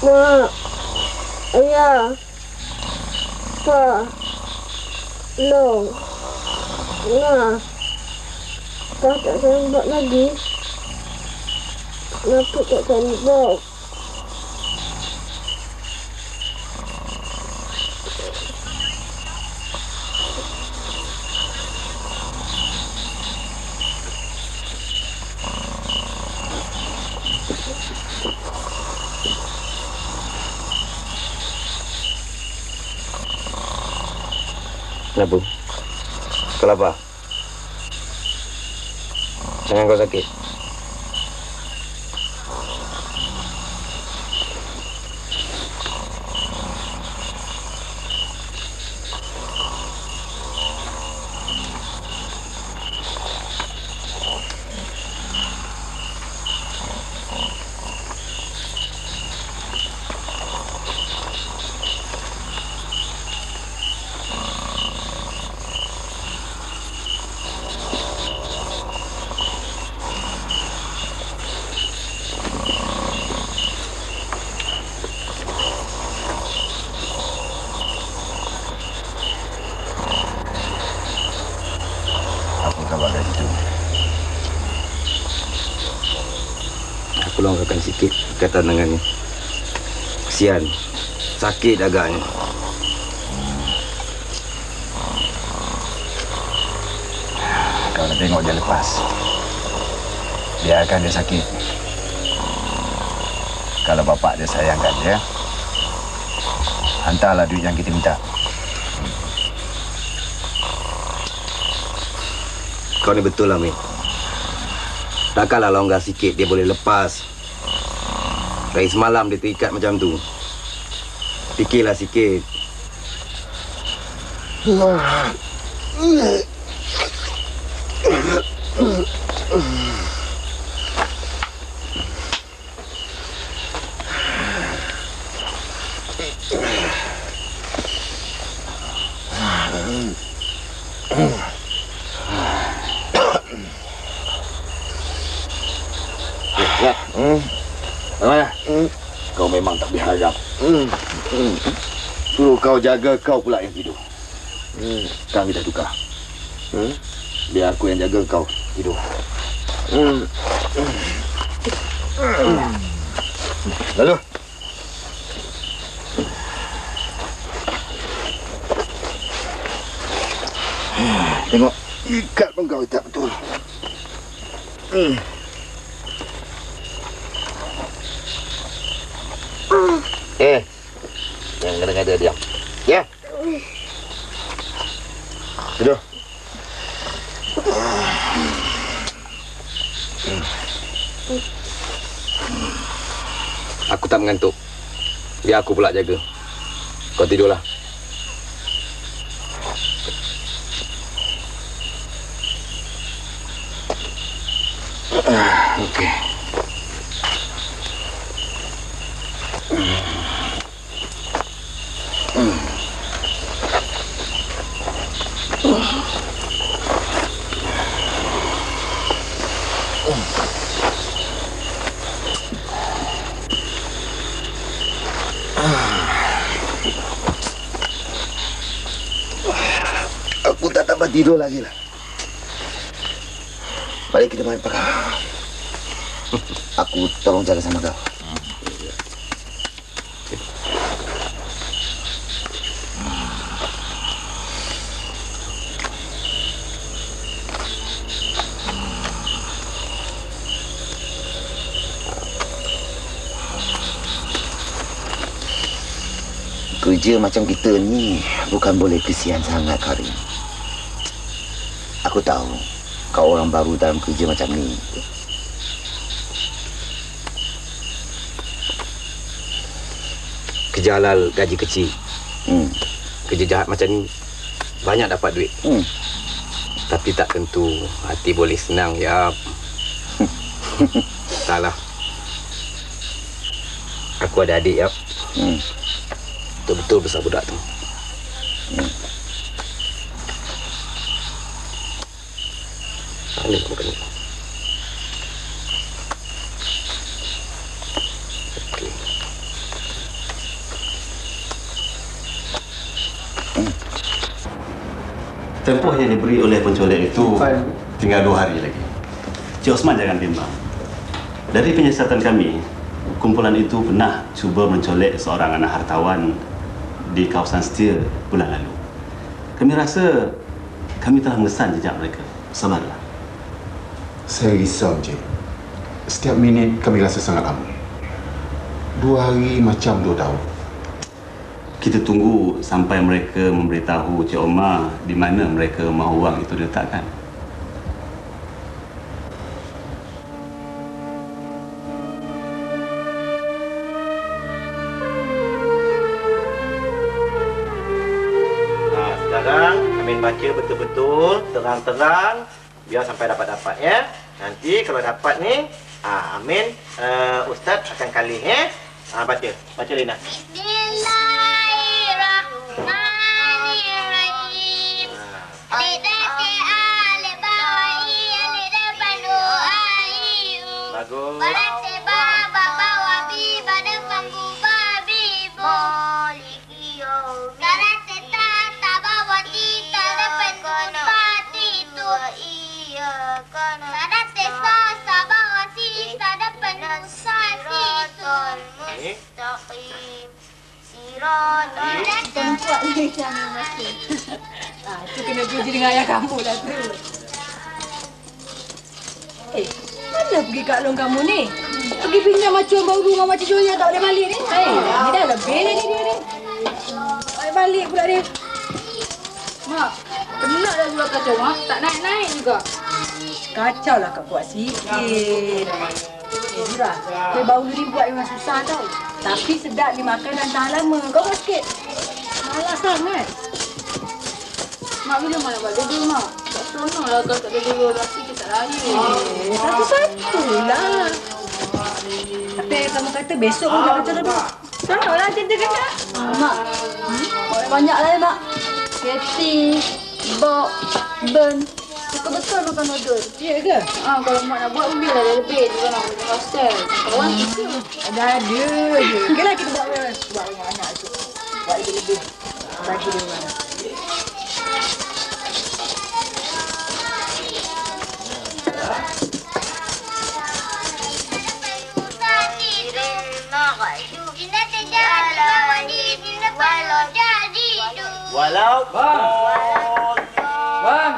Mak. Ayah. Pa. Long. Nah. Pa tak sayang Bob lagi. Kenapa tak sayang Bob? Kenapa? Kenapa? Tangan kau sakit? Longgarkan sikit ikatan tangannya. Kesian. Sakit agaknya. Kau nak tengok dia lepas. Biarkan dia sakit. Kalau bapak dia sayangkan dia, hantarlah duit yang kita minta. Kau ni betul lah, Min. Takkanlah longgar sikit dia boleh lepas. Dari semalam dia terikat macam tu. Fikirlah sikit. Ya, hmm. Mana? Hmm. Kau memang tak berharap. Hmm. Hmm. Suruh kau jaga, kau pula yang tidur. Hmm. Sekarang kita tukar. Hmm. Biar aku yang jaga, kau tidur. Hmm. Hmm. Lalu. Tengok, ikat pun kau tak betul. Hmm. Eh, yang kadang-kadang diam. Ya. Tidur. Aku tak mengantuk. Biar aku pula jaga. Kau tidurlah. Okey. Aku tak dapat tidur lagi lah. Balik kita main pegang. Aku tolong jaga sama kau. Kerja macam kita ni bukan boleh kesian sangat, Karim. Aku tahu kau orang baru dalam kerja macam ni. Kerja halal gaji kecil. Hmm. Kerja jahat macam ni banyak dapat duit. Hmm. Tapi tak tentu hati boleh senang, ya. Salah. Aku ada adik, ya. Hmm. Betul-betul besar budak tu. Hmm. Ini bukan ini. Okey. Tempoh yang diberi oleh penculik itu tinggal dua hari lagi. Cik Osman jangan bimbang. Dari penyiasatan kami, kumpulan itu pernah cuba menculik seorang anak hartawan di kawasan setia bulan lalu. Kami rasa kami telah mengesan jejak mereka. Sabarlah. Saya risau, Encik. Setiap minit kami rasa sangat lama. Dua hari macam dua tahun. Kita tunggu sampai mereka memberitahu Cik Omar di mana mereka mahu wang itu diletakkan. Nah, sekarang Amin baca betul-betul, terang-terang, biar sampai dapat-dapat ya. Nanti kalau dapat ni, ah, Amin, uh, Ustaz akan kalih ya. Ah, baca, baca Lina. Bismillahirrahmanirrahim. Lidake ale bawahi ale dapanu ayu. Bagus. Barate baba bawa bi pada pambu babi bolikiyo. Karate tata bawa tita depan pati tu iya kana. Karate sasa bawa tita depan usasi tu mustaqim. Tempat ni kami masih. Ah, tu kena puji dengan ayah kamu lah tu. Eh, mana pergi Kak Long kamu ni? Pergi pinjam macam baru dengan macam Joya tak boleh balik ni. Eh, ni dah lebih ni dia ni. Balik balik pula dia. Mak, penat dah jual kacau mak. Tak naik-naik juga. Kacau lah Kak buat sikit. Eh, Zura, kuih bau ni buat memang susah tau. Tapi sedap dimakan dan tahan lama. Kau buat sikit. Malas sangat. Mak bila mana buat dulu, Mak? Tak seronok lah kalau tak ada dulu. Laki kita tak lari. Eh, satu-satu lah. Tapi kamu kata besok pun nak baca dulu. Seronok lah cerita kena. Ah, Mak. Hmm? Banyak lah ya, Mak. Keti, bok, ben. Suka betul makan noodle. Ya ke? Ah, kalau mak nak buat lebih lah lebih. Dia nak buat hostel. Kawan kita. Ada ada je. Okeylah kita buat buat banyak-banyak tu. Buat lebih-lebih. Bagi dia mana. Walau Bang. Bang.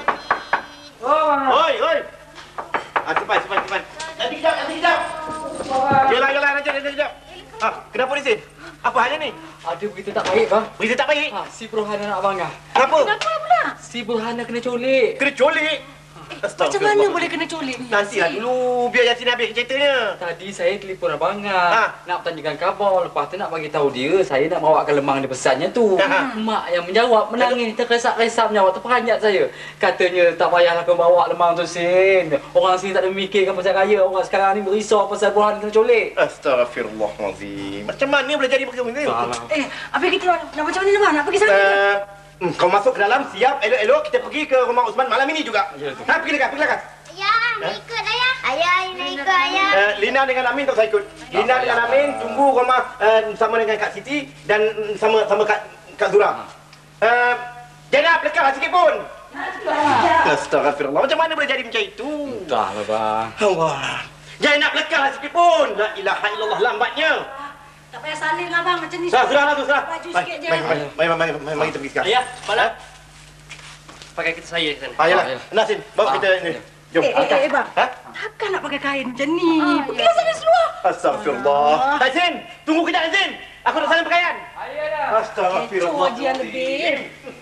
Oi, oi. Ah, cepat, cepat, cepat. Nanti kejap, nanti kejap. Yelah, yelah, nanti, nanti kejap. Ah, kenapa di sini? Apa halnya ni? Ada berita tak baik, Bang. Berita tak baik? Ha, si Burhana nak bangga. Kenapa? Kenapa pula? Si Burhana kena culik. Kena culik? Macam mana boleh kena culik? Nantilah dulu, biar Yasin habis ceritanya. Tadi saya telefon abang ha. Nak bertanyakan khabar. Lepas tu nak bagi tahu dia, saya nak bawakan lemang dia pesannya tu. Ha. Mak yang menjawab, menangis, terkesak-kesak menjawab. Terperanjat saya. Katanya, tak payahlah kau bawa lemang tu, Sin. Orang sini tak ada memikirkan pasal raya. Orang sekarang ni berisau pasal Burhan kena culik. Astaghfirullahalazim. Macam mana boleh jadi begitu ni? Eh, apa kita nak, nak macam mana, Mak? Nak pergi sana? Uh, Hmm, kau masuk ke dalam, siap, elok-elok kita pergi ke rumah Osman malam ini juga. Ya, ha, pergi dekat, pergi dekat. Ayah, nak ikut ayah. Ayah, nak ikut ayah. Uh, Lina dengan Amin tak usah ikut. Lina dengan Amin tunggu rumah uh, sama dengan Kak Siti dan um, sama sama Kak Kak Zura. Uh, jangan lekah sikit pun. Astagfirullah. Macam mana boleh jadi macam itu? Entahlah, Bang. Allah. Jangan nak lekah sikit pun. La ilaha illallah, lambatnya. Tak payah salin lah, Bang. Macam ni. Sudah, sudah lah tu, sudah. Baju Baik, sikit je. baik, baik, baik, baik, baik, baik, kita pergi sekarang. Ayah, Bala. Pakai kita saya di sana. Ah, yalah. Nak, Sin. Bawa kita ni. Jom. Eh, eh, eh, Bang. Ha? Takkan nak pakai kain macam ni. Pergilah sana seluar. Astagfirullah. Hai, Sin. Tunggu kejap, Sin. Aku nak salin pakaian. Ayah dah. Astagfirullah. Kecoh je yang lebih.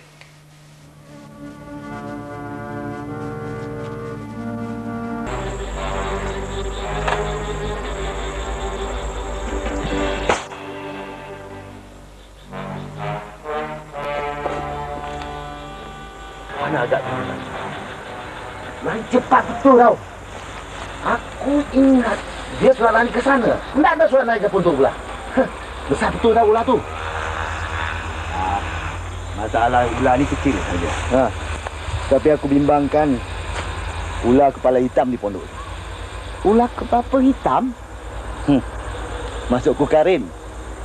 Mana agak cepat. Lari cepat betul tau. Aku ingat dia sudah lari ke sana. Tidak ada sudah lari ke puntung ular. Besar betul tau ular tu. Masalah ular ni kecil saja. Ha. Tapi aku bimbangkan ular kepala hitam di pondok. Ular kepala hitam? Hmm. Masuk kukarin.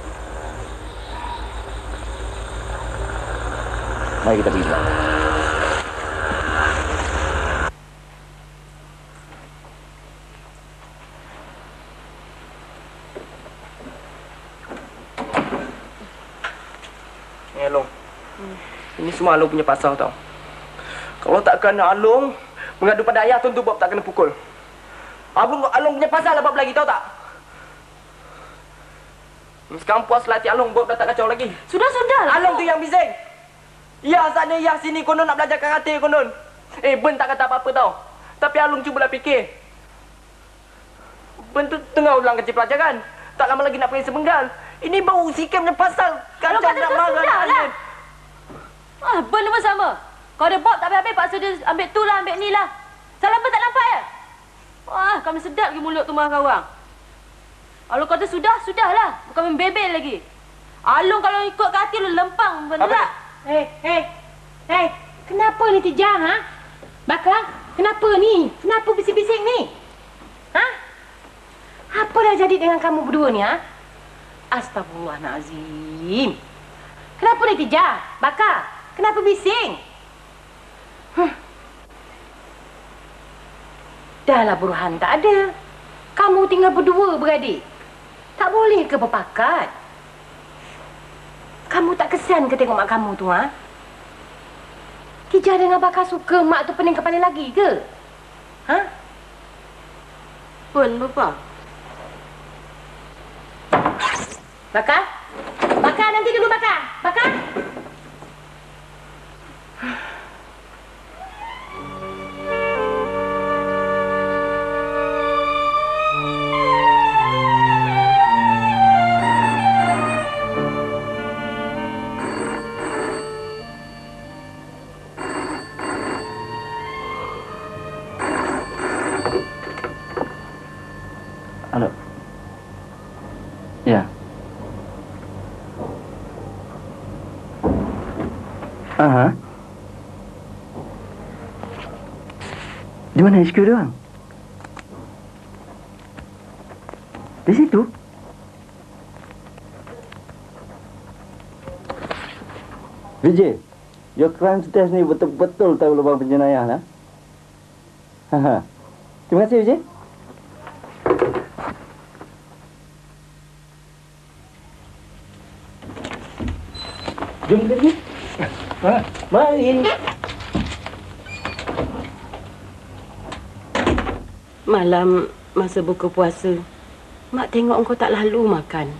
Mari kita pergi. semua Along punya pasal tau. Kalau tak kena Along mengadu pada ayah, tentu Bob tak kena pukul. Along, Along punya pasal lah Bob lagi, tahu tak? Sekarang puas latih Along, Bob dah tak kacau lagi. Sudah-sudah lah. Along tu yang bising. Ya sana, ya sini, konon nak belajar karate, konon. Eh, Ben tak kata apa-apa tau. Tapi Along cubalah fikir. Ben tu tengah ulang kecil pelajaran. Tak lama lagi nak pergi sepenggal. Ini baru sikit punya pasal. Kacau nak marah nak alien. Ah, Ben pun sama. Kalau ada Bob tak habis-habis, paksa dia ambil tu lah, ambil ni lah. Salah Ben tak nampak ya? Wah, kami sedap ke mulut tu marah orang. Along kata sudah, sudahlah. Bukan membebel lagi. Along kalau ikut ke hati lu lempang, betul tak? Hei, hei, hei. Kenapa ni Tijang, ha? Bakar, kenapa ni? Kenapa bising-bising ni? Ha? Apa dah jadi dengan kamu berdua ni, ha? Astagfirullahaladzim. Kenapa ni Tijang? Bakar, kenapa bising? Huh. Dahlah Burhan tak ada. Kamu tinggal berdua beradik. Tak boleh ke berpakat? Kamu tak kesian ke tengok mak kamu tu, ha? Tijah dengan Bakar suka mak tu pening kepala lagi ke? Ha? Pun, Bapa. Bakar? Bakar, nanti dulu Bakar. Bakar? Halo. Ya. Aha. Di mana H Q dia orang? Di situ? Vijay, your crime test ni betul-betul tahu lubang penjenayah lah. Haha. Terima kasih Vijay. Jom pergi. Ha, main. Malam masa buka puasa, Mak tengok engkau tak lalu makan.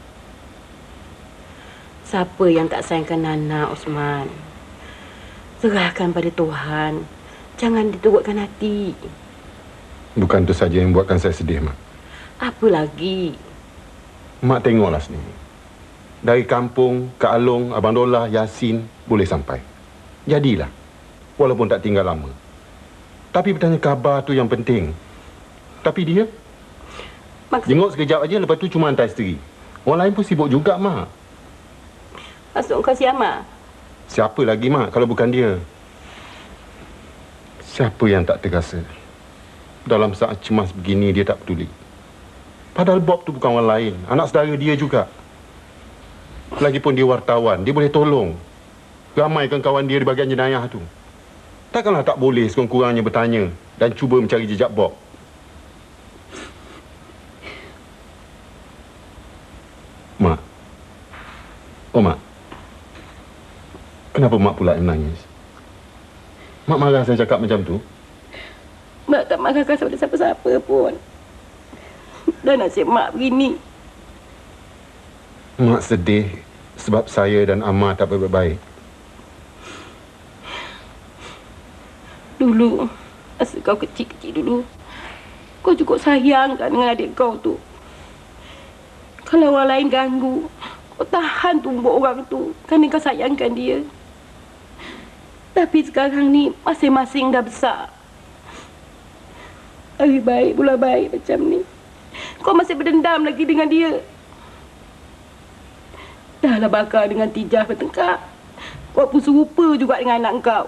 Siapa yang tak sayangkan Nana, Osman? Serahkan pada Tuhan. Jangan diturutkan hati. Bukan itu saja yang buatkan saya sedih, Mak. Apa lagi? Mak tengoklah sendiri. Dari kampung ke Along, Abang Dolah, Yasin boleh sampai. Jadilah. Walaupun tak tinggal lama. Tapi bertanya khabar tu yang penting. Tapi dia Maksud... jenguk sekejap aja, lepas tu cuma hantar isteri. Orang lain pun sibuk juga, Mak. Maksud kau siapa, Mak? Siapa lagi, Mak, kalau bukan dia? Siapa yang tak terasa? Dalam saat cemas begini, dia tak peduli. Padahal Bob tu bukan orang lain. Anak saudara dia juga. Lagipun dia wartawan, dia boleh tolong. Ramaikan kawan dia di bahagian jenayah tu. Takkanlah tak boleh sekurang-kurangnya bertanya dan cuba mencari jejak Bob. Mak. Oh, Mak. Kenapa Mak pula yang menangis? Mak marah saya cakap macam tu? Mak tak marahkan pada siapa-siapa pun. Dan nasib Mak begini. Mak sedih sebab saya dan Amma tak berbaik. Dulu, masa kau kecil-kecil dulu, kau cukup sayang kan dengan adik kau tu. Kalau orang lain ganggu, kau tahan tumbuk orang tu kerana kau sayangkan dia. Tapi sekarang ni masing-masing dah besar. Lebih baik pula baik macam ni. Kau masih berdendam lagi dengan dia. Dahlah Bakar dengan Tijah bertengkar. Kau pun serupa juga dengan anak kau.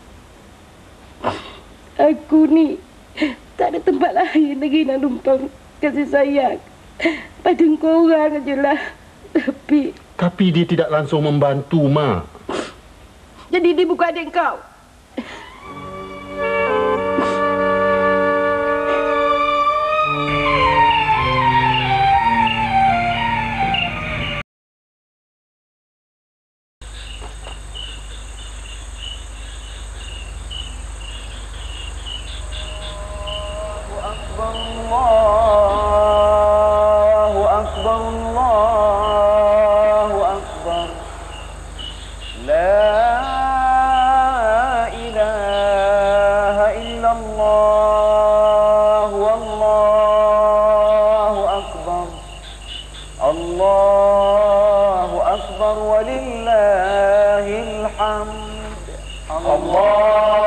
Aku ni tak ada tempat lain lagi nak numpang kasih sayang. Pada kau orang ajalah. Tapi... Tapi dia tidak langsung membantu, Mak. Jadi dia bukan adik kau. أكبر الله أكبر الله أكبر لا إله إلا الله والله أكبر الله أكبر ولله الحمد الله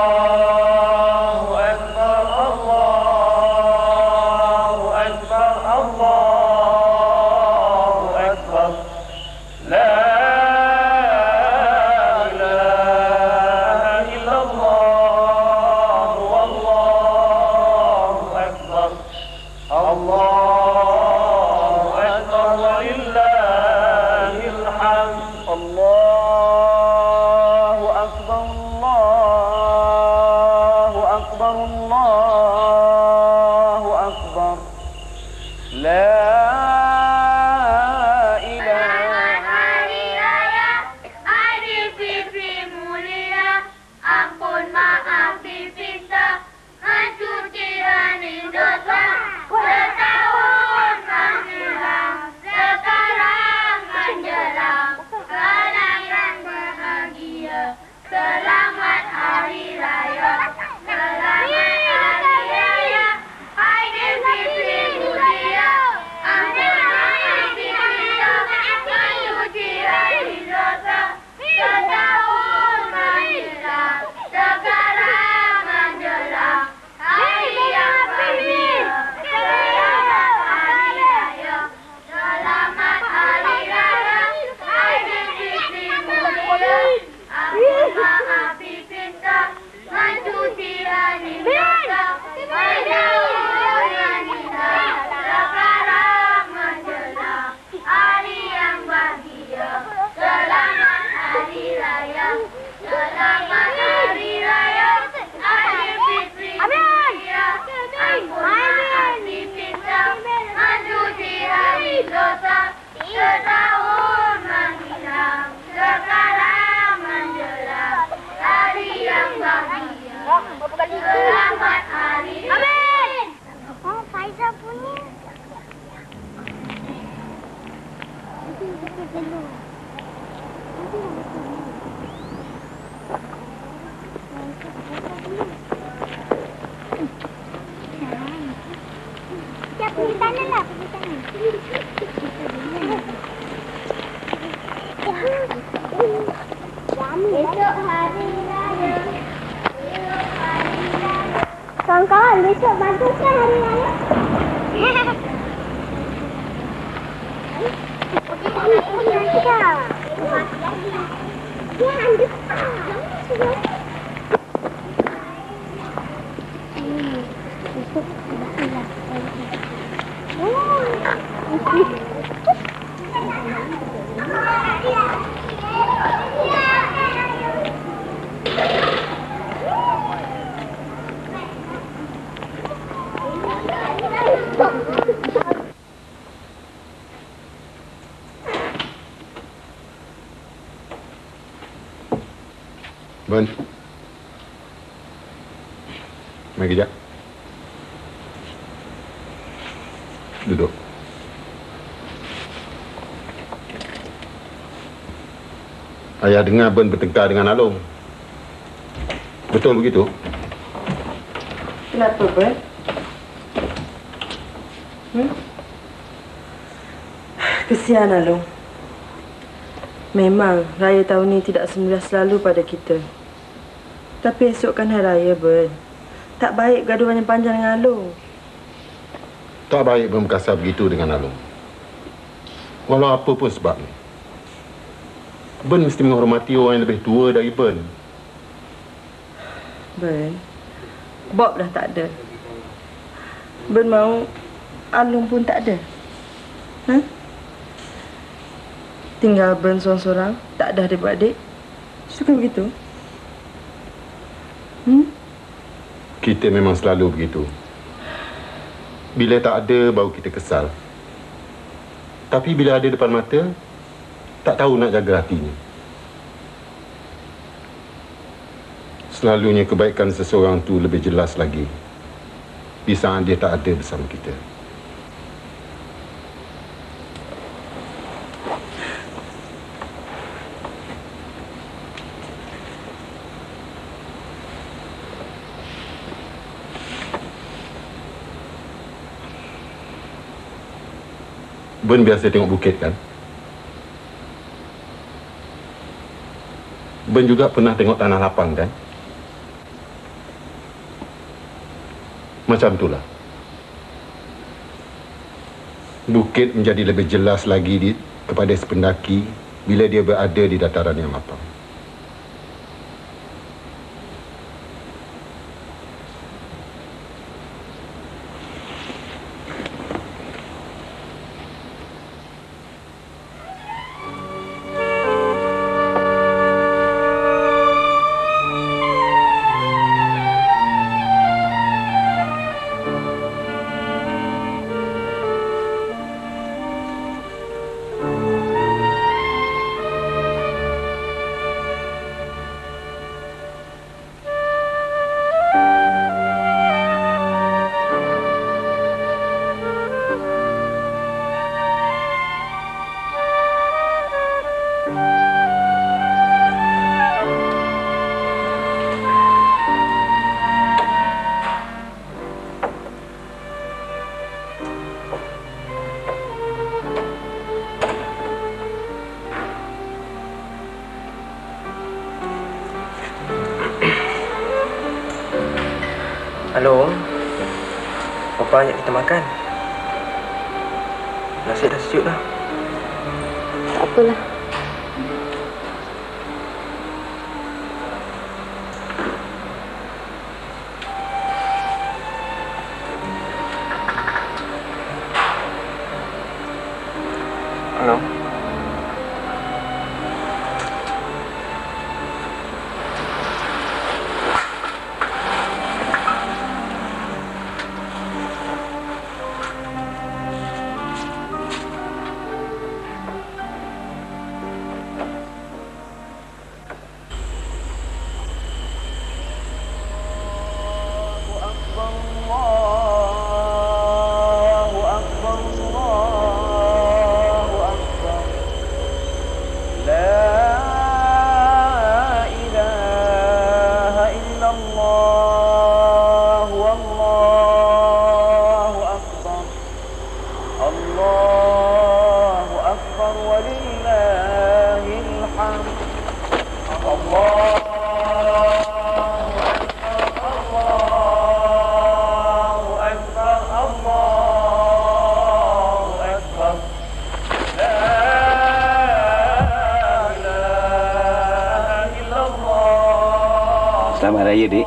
Esok hari raya. Kawan-kawan, besok bagus kan hari raya? Jangan depan. Besok sudah Ben. Mari kejap. Duduk. Ayah dengar Ben bertengkar dengan Along. Betul begitu? Kenapa, Ben? Hmm? Kesian Along. Memang raya tahun ni tidak semula selalu pada kita. Tapi esok kan hari raya, Ben. Tak baik gaduhan yang panjang dengan Along. Tak baik Ben berkasar begitu dengan Along. Walau apa pun sebabnya. Ben mesti menghormati orang yang lebih tua dari Ben. Ben, Bob dah tak ada. Ben mau Along pun tak ada. Ha? Tinggal Ben seorang-seorang, tak ada adik-beradik. Suka begitu? Hmm? Kita memang selalu begitu. Bila tak ada, baru kita kesal. Tapi bila ada depan mata, tak tahu nak jaga hatinya. Selalunya kebaikan seseorang tu lebih jelas lagi di saat dia tak ada bersama kita. Ben biasa tengok bukit kan? Ben juga pernah tengok tanah lapang kan? Macam itulah. Bukit menjadi lebih jelas lagi di, kepada sependaki bila dia berada di dataran yang lapang. Halo. Apa ajak kita makan? Nasi dah sejuk dah. Tak apalah. Halo. Selamat Raya, Dik.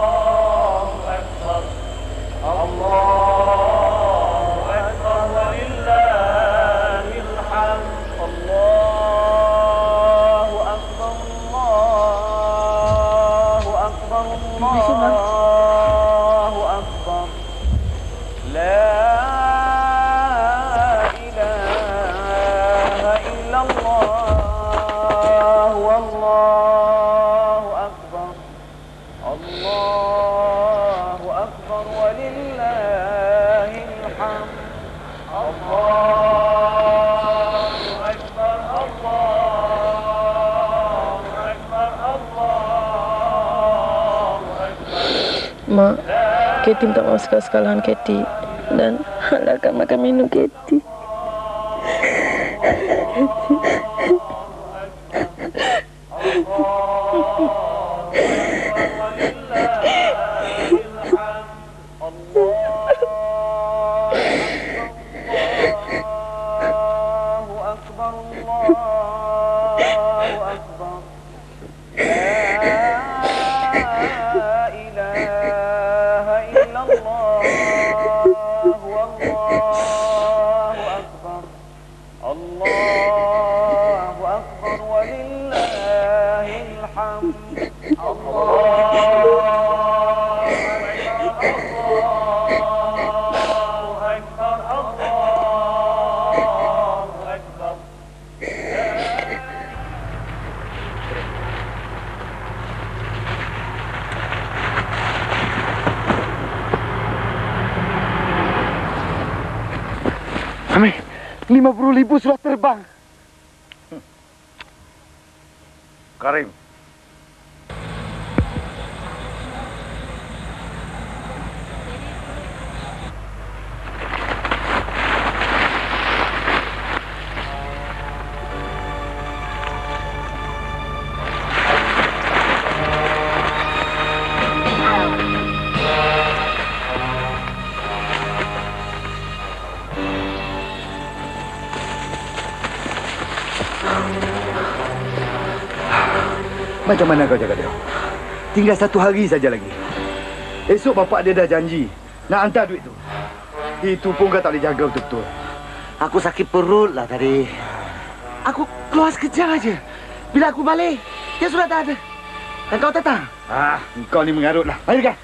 Mak, Katie minta maaf sekali-sekalahan Katie dan halalkan makan minum Katie. Kami lima puluh ribu sudah terbang. Karim. Macam mana kau jaga dia? Tinggal satu hari saja lagi. Esok bapak dia dah janji nak hantar duit tu. Itu pun kau tak boleh jaga betul-betul. Aku sakit perut lah tadi. Aku keluar sekejap aja. Bila aku balik, dia sudah tak ada. Dan kau datang. Ah, kau ni mengarutlah. Mari kan.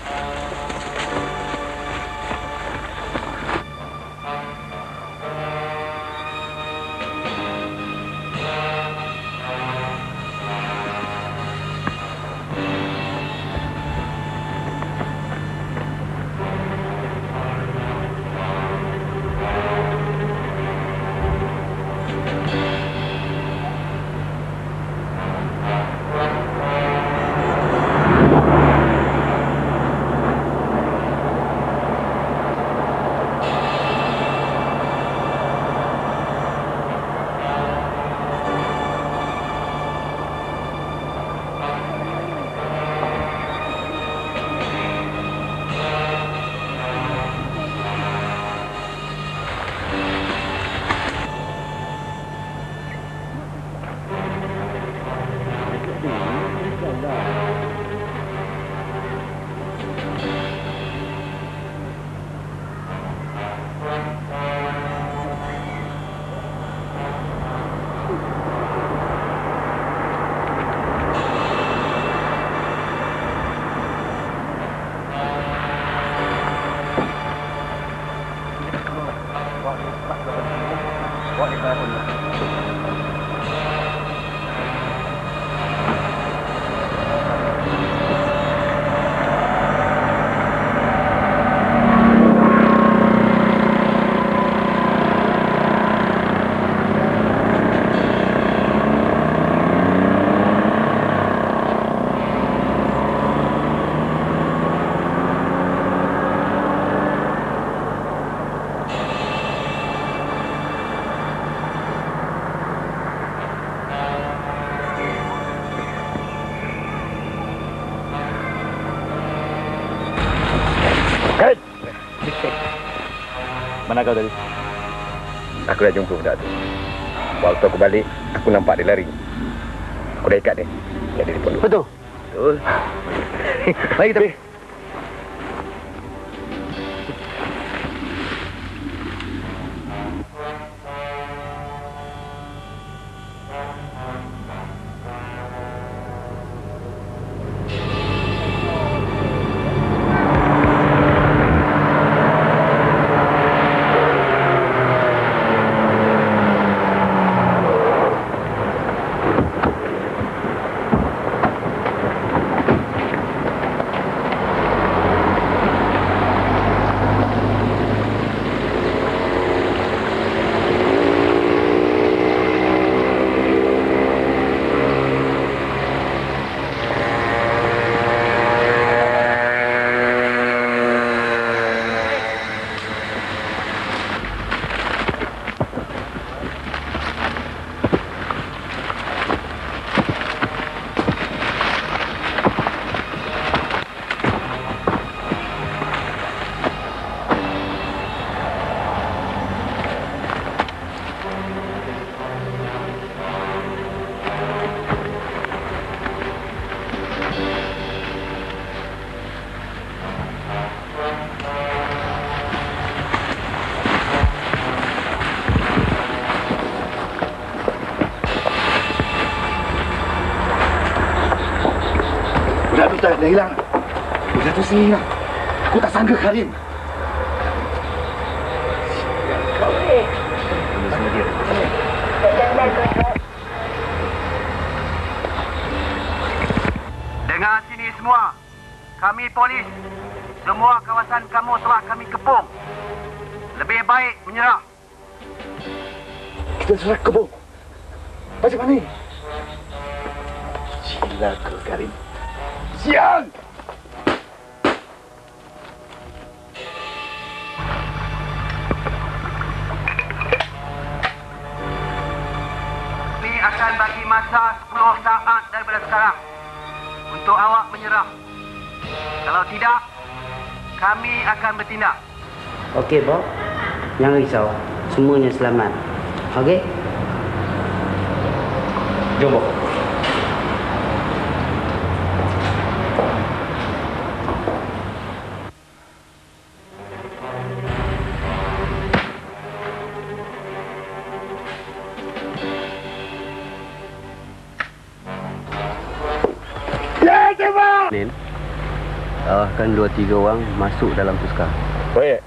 Mana kau tadi? Aku dah jumpa budak tu. Waktu aku balik, aku nampak dia lari. Aku dah ikat dia. Dia ada di pondok. Betul? Betul. Mari kita pergi. Budak tu dah, dah hilang. Budak tu sini hilang. Aku tak sangka Karim. Kau ni. Sama dia. Dengar sini semua. Kami polis. Semua kawasan kamu telah kami kepung. Lebih baik menyerah Kita serang kebun. Macam mana? Cilaka, Karim. Sial! Kami akan bagi masa sepuluh saat daripada sekarang untuk awak menyerah. Kalau tidak, kami akan bertindak. Okey, Bob. Jangan risau. Semuanya selamat. Okey? Jom, Bob. Lin, arahkan dua tiga orang masuk dalam puskar. Baik.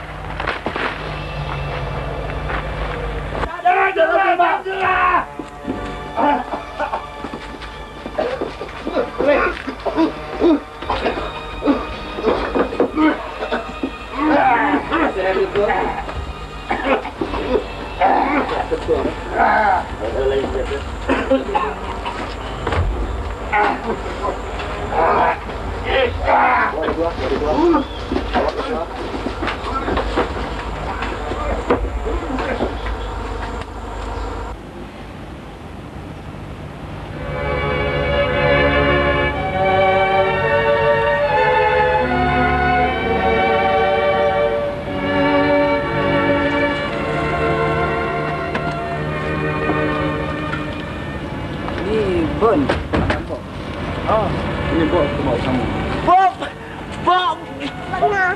Bon. Ah, ini Bob aku bawa kamu. Bob! Bob! Mana?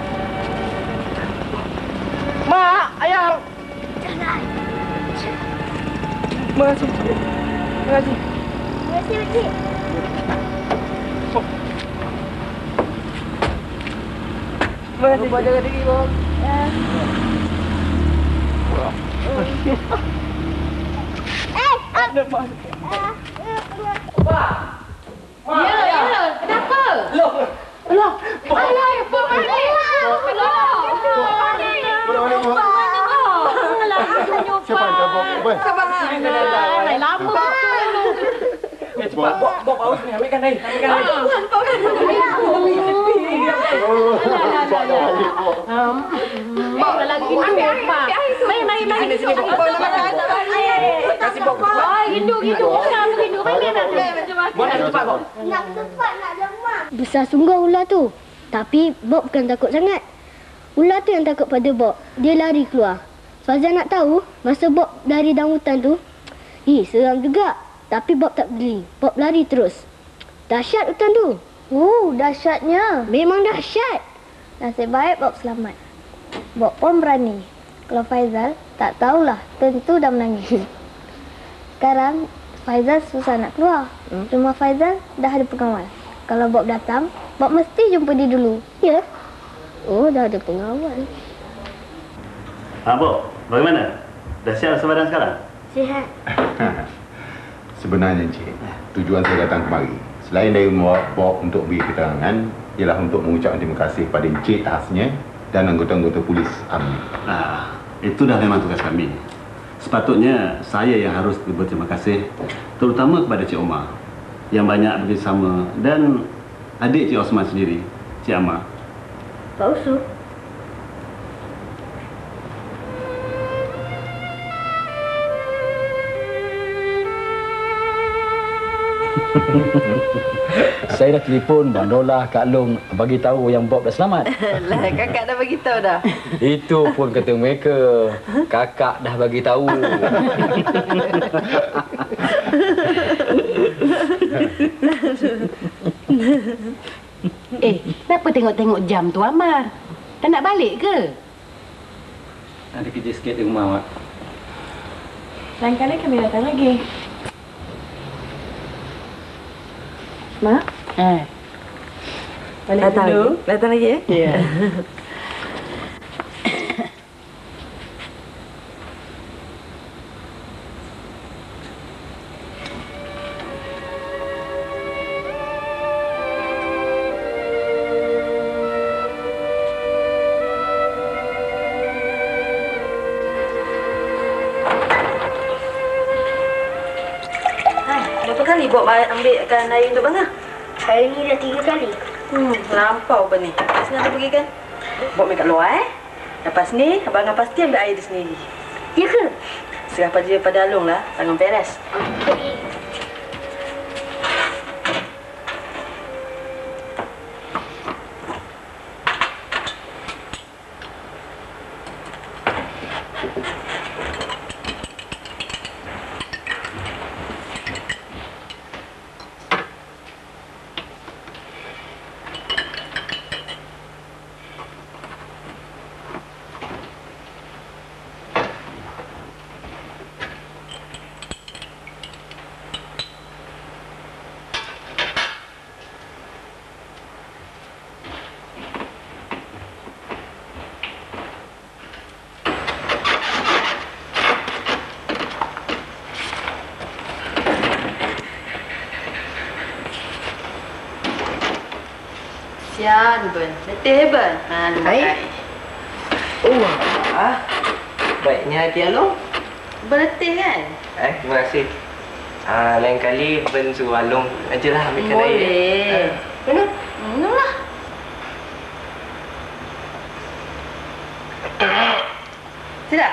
Mak, ayah. Terima kasih. Terima kasih. Terima kasih, Pakcik. Terima kasih. Lupa jaga diri, Bob. Eh! Ada Pak. Ya, ya. Kenapa? Loh. Loh. Alah, apa mana? Siapa yang tabok? Bob. Lain lama. Eh, cepat. Bob, Bob haus ni. Ambilkan air. Ambilkan air. Bob dah lagi rindu, Mak. Mari, mari, mari. Sini, sini, Bob. Kasih Bob. Oh, rindu gitu. Kenapa rindu? Mari, mari. Bob nak cepat, Bob. Nak cepat, nak lemak. Besar sungguh ular tu. Tapi Bob bukan takut sangat. Ular tu yang takut pada Bob. Dia lari keluar. Fazal nak tahu, masa Bob lari dalam hutan tu, ih, seram juga. Tapi Bob tak peduli. Bob lari terus. Dahsyat hutan tu. Oh, dahsyatnya. Memang dahsyat. Nasib baik Bob selamat. Bob pun berani. Kalau Faizal, tak tahulah. Tentu dah menangis. Sekarang, Faizal susah nak keluar. Hmm. Rumah Faizal dah ada pengawal. Kalau Bob datang, Bob mesti jumpa dia dulu. Ya? Oh, dah ada pengawal. Ha, Bob. Bagaimana? Dah siap sebadan sekarang? Sihat. Sebenarnya, Encik, tujuan saya datang kemari, selain dari membawa Bob untuk beri keterangan, ialah untuk mengucapkan terima kasih kepada Encik khasnya dan anggota-anggota polis AMNI. Ah, itu dah memang tugas kami. Sepatutnya saya yang harus berterima kasih, terutama kepada Cik Omar yang banyak bekerjasama dan adik Cik Osman sendiri, Cik Amar. Pak Usu. Saya dah telefon Bang Dolah, Kak Long bagi tahu yang Bob dah selamat. Lah, kakak dah bagi tahu dah. Itu pun kata mereka. Kakak dah bagi tahu. Eh, kenapa tengok-tengok jam tu, Amar? Dah nak balik ke? Ada kerja sikit di rumah, Mak. Lain kali kami datang lagi. Mak? Eh. Balik Datang dulu. lagi? Datang lagi eh? Ya. kali Bob ambilkan air untuk bangah? Hari ni dah tiga kali. Hmm, lampau apa ni? Senang pergi kan? Bob main kat luar eh. Lepas ni, abang pasti ambil air dia sendiri. Ya ke? Serah pada dia pada Alung lah. Tangan peres. Sian, Ben. Letih, Ben. Ha, Baik. Oh, ah. Baiknya hati Alung. Berletih kan? Eh, terima kasih. Ah, lain kali Ben suruh Alung ajalah ambilkan air. Boleh. Minum. Minum lah. Sedap?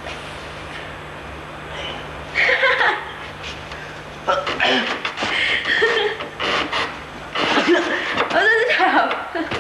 Oh, sedap.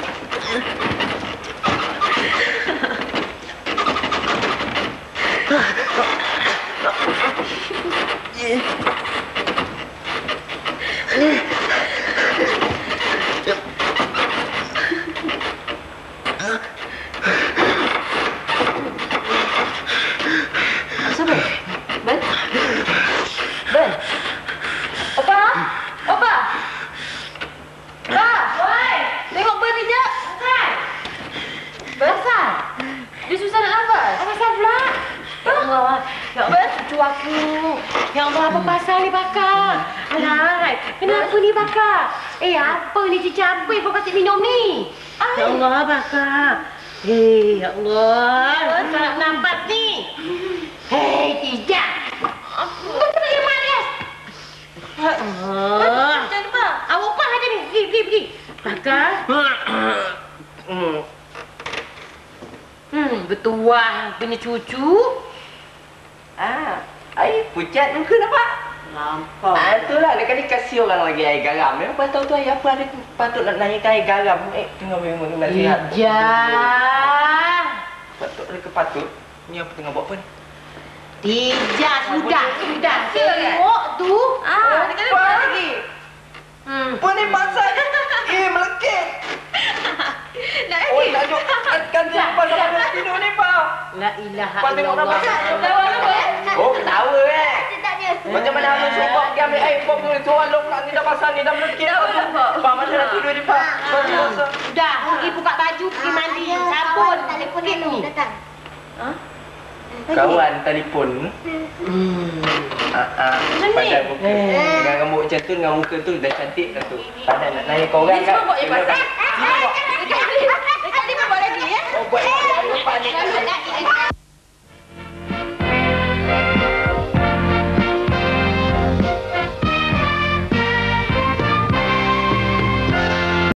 Siapa? Ben? Ben? Opa? Opa? Pa! Oi! Tengok Ben ni jap. Asal? Ben? Asal? Dia susah nak nafas. Asal pula? Ya Allah. Ya Allah, cucu aku. Ya Allah, apa pasal ni bakar? Alah, kenapa ni bakar? Eh, apa ni cici apa yang kau minum ni? Ya Allah, bakar. Hei, ya Allah. Susah nak nafas ni. Hei, tidak. Betul yang malas. Allah. Macam mana? Awak apa aja ni? Pergi, pergi, pergi. Bakar. Hmm. Hmm, bertuah punya cucu. Ah, air pucat muka nampak? Lampau. Ah, itulah ada kali kasih orang lagi air garam. Memang patut tu air apa ada patut nak naikkan air garam. Eh, tengok memang nasihat. Ijah. Patut ada kepatut. Ni apa tengah buat apa ni? Tidak, sudah, sudah. Tengok tu. Ah, ada kali buat lagi. Hmm. Apa ni pasal? Eh, melekit. Nak oh, tak jom. Kan dia lepas sama tidur ni, Pak. La ilaha Pak tengok illallah. Ketawa apa? Oh, ketawa eh. Macam mana Alung suruh Pak pergi ambil air Pak ni. Suruh Alung pula ni dah pasal ni dah melekit. Pak, mana nak tidur ni, Pak? Dah, pergi buka baju, pergi mandi. Sabun, telefon ni. Datang. Ha? Kawan telefon. Hmm. Ah ah. Padan muka. Dengan rambut macam tu, dengan muka tu dah cantik dah tu. Padan nak naik kau orang kan. Dia buat yang pasal. Dekat ni buat lagi ya. Oh, buat yang pasal.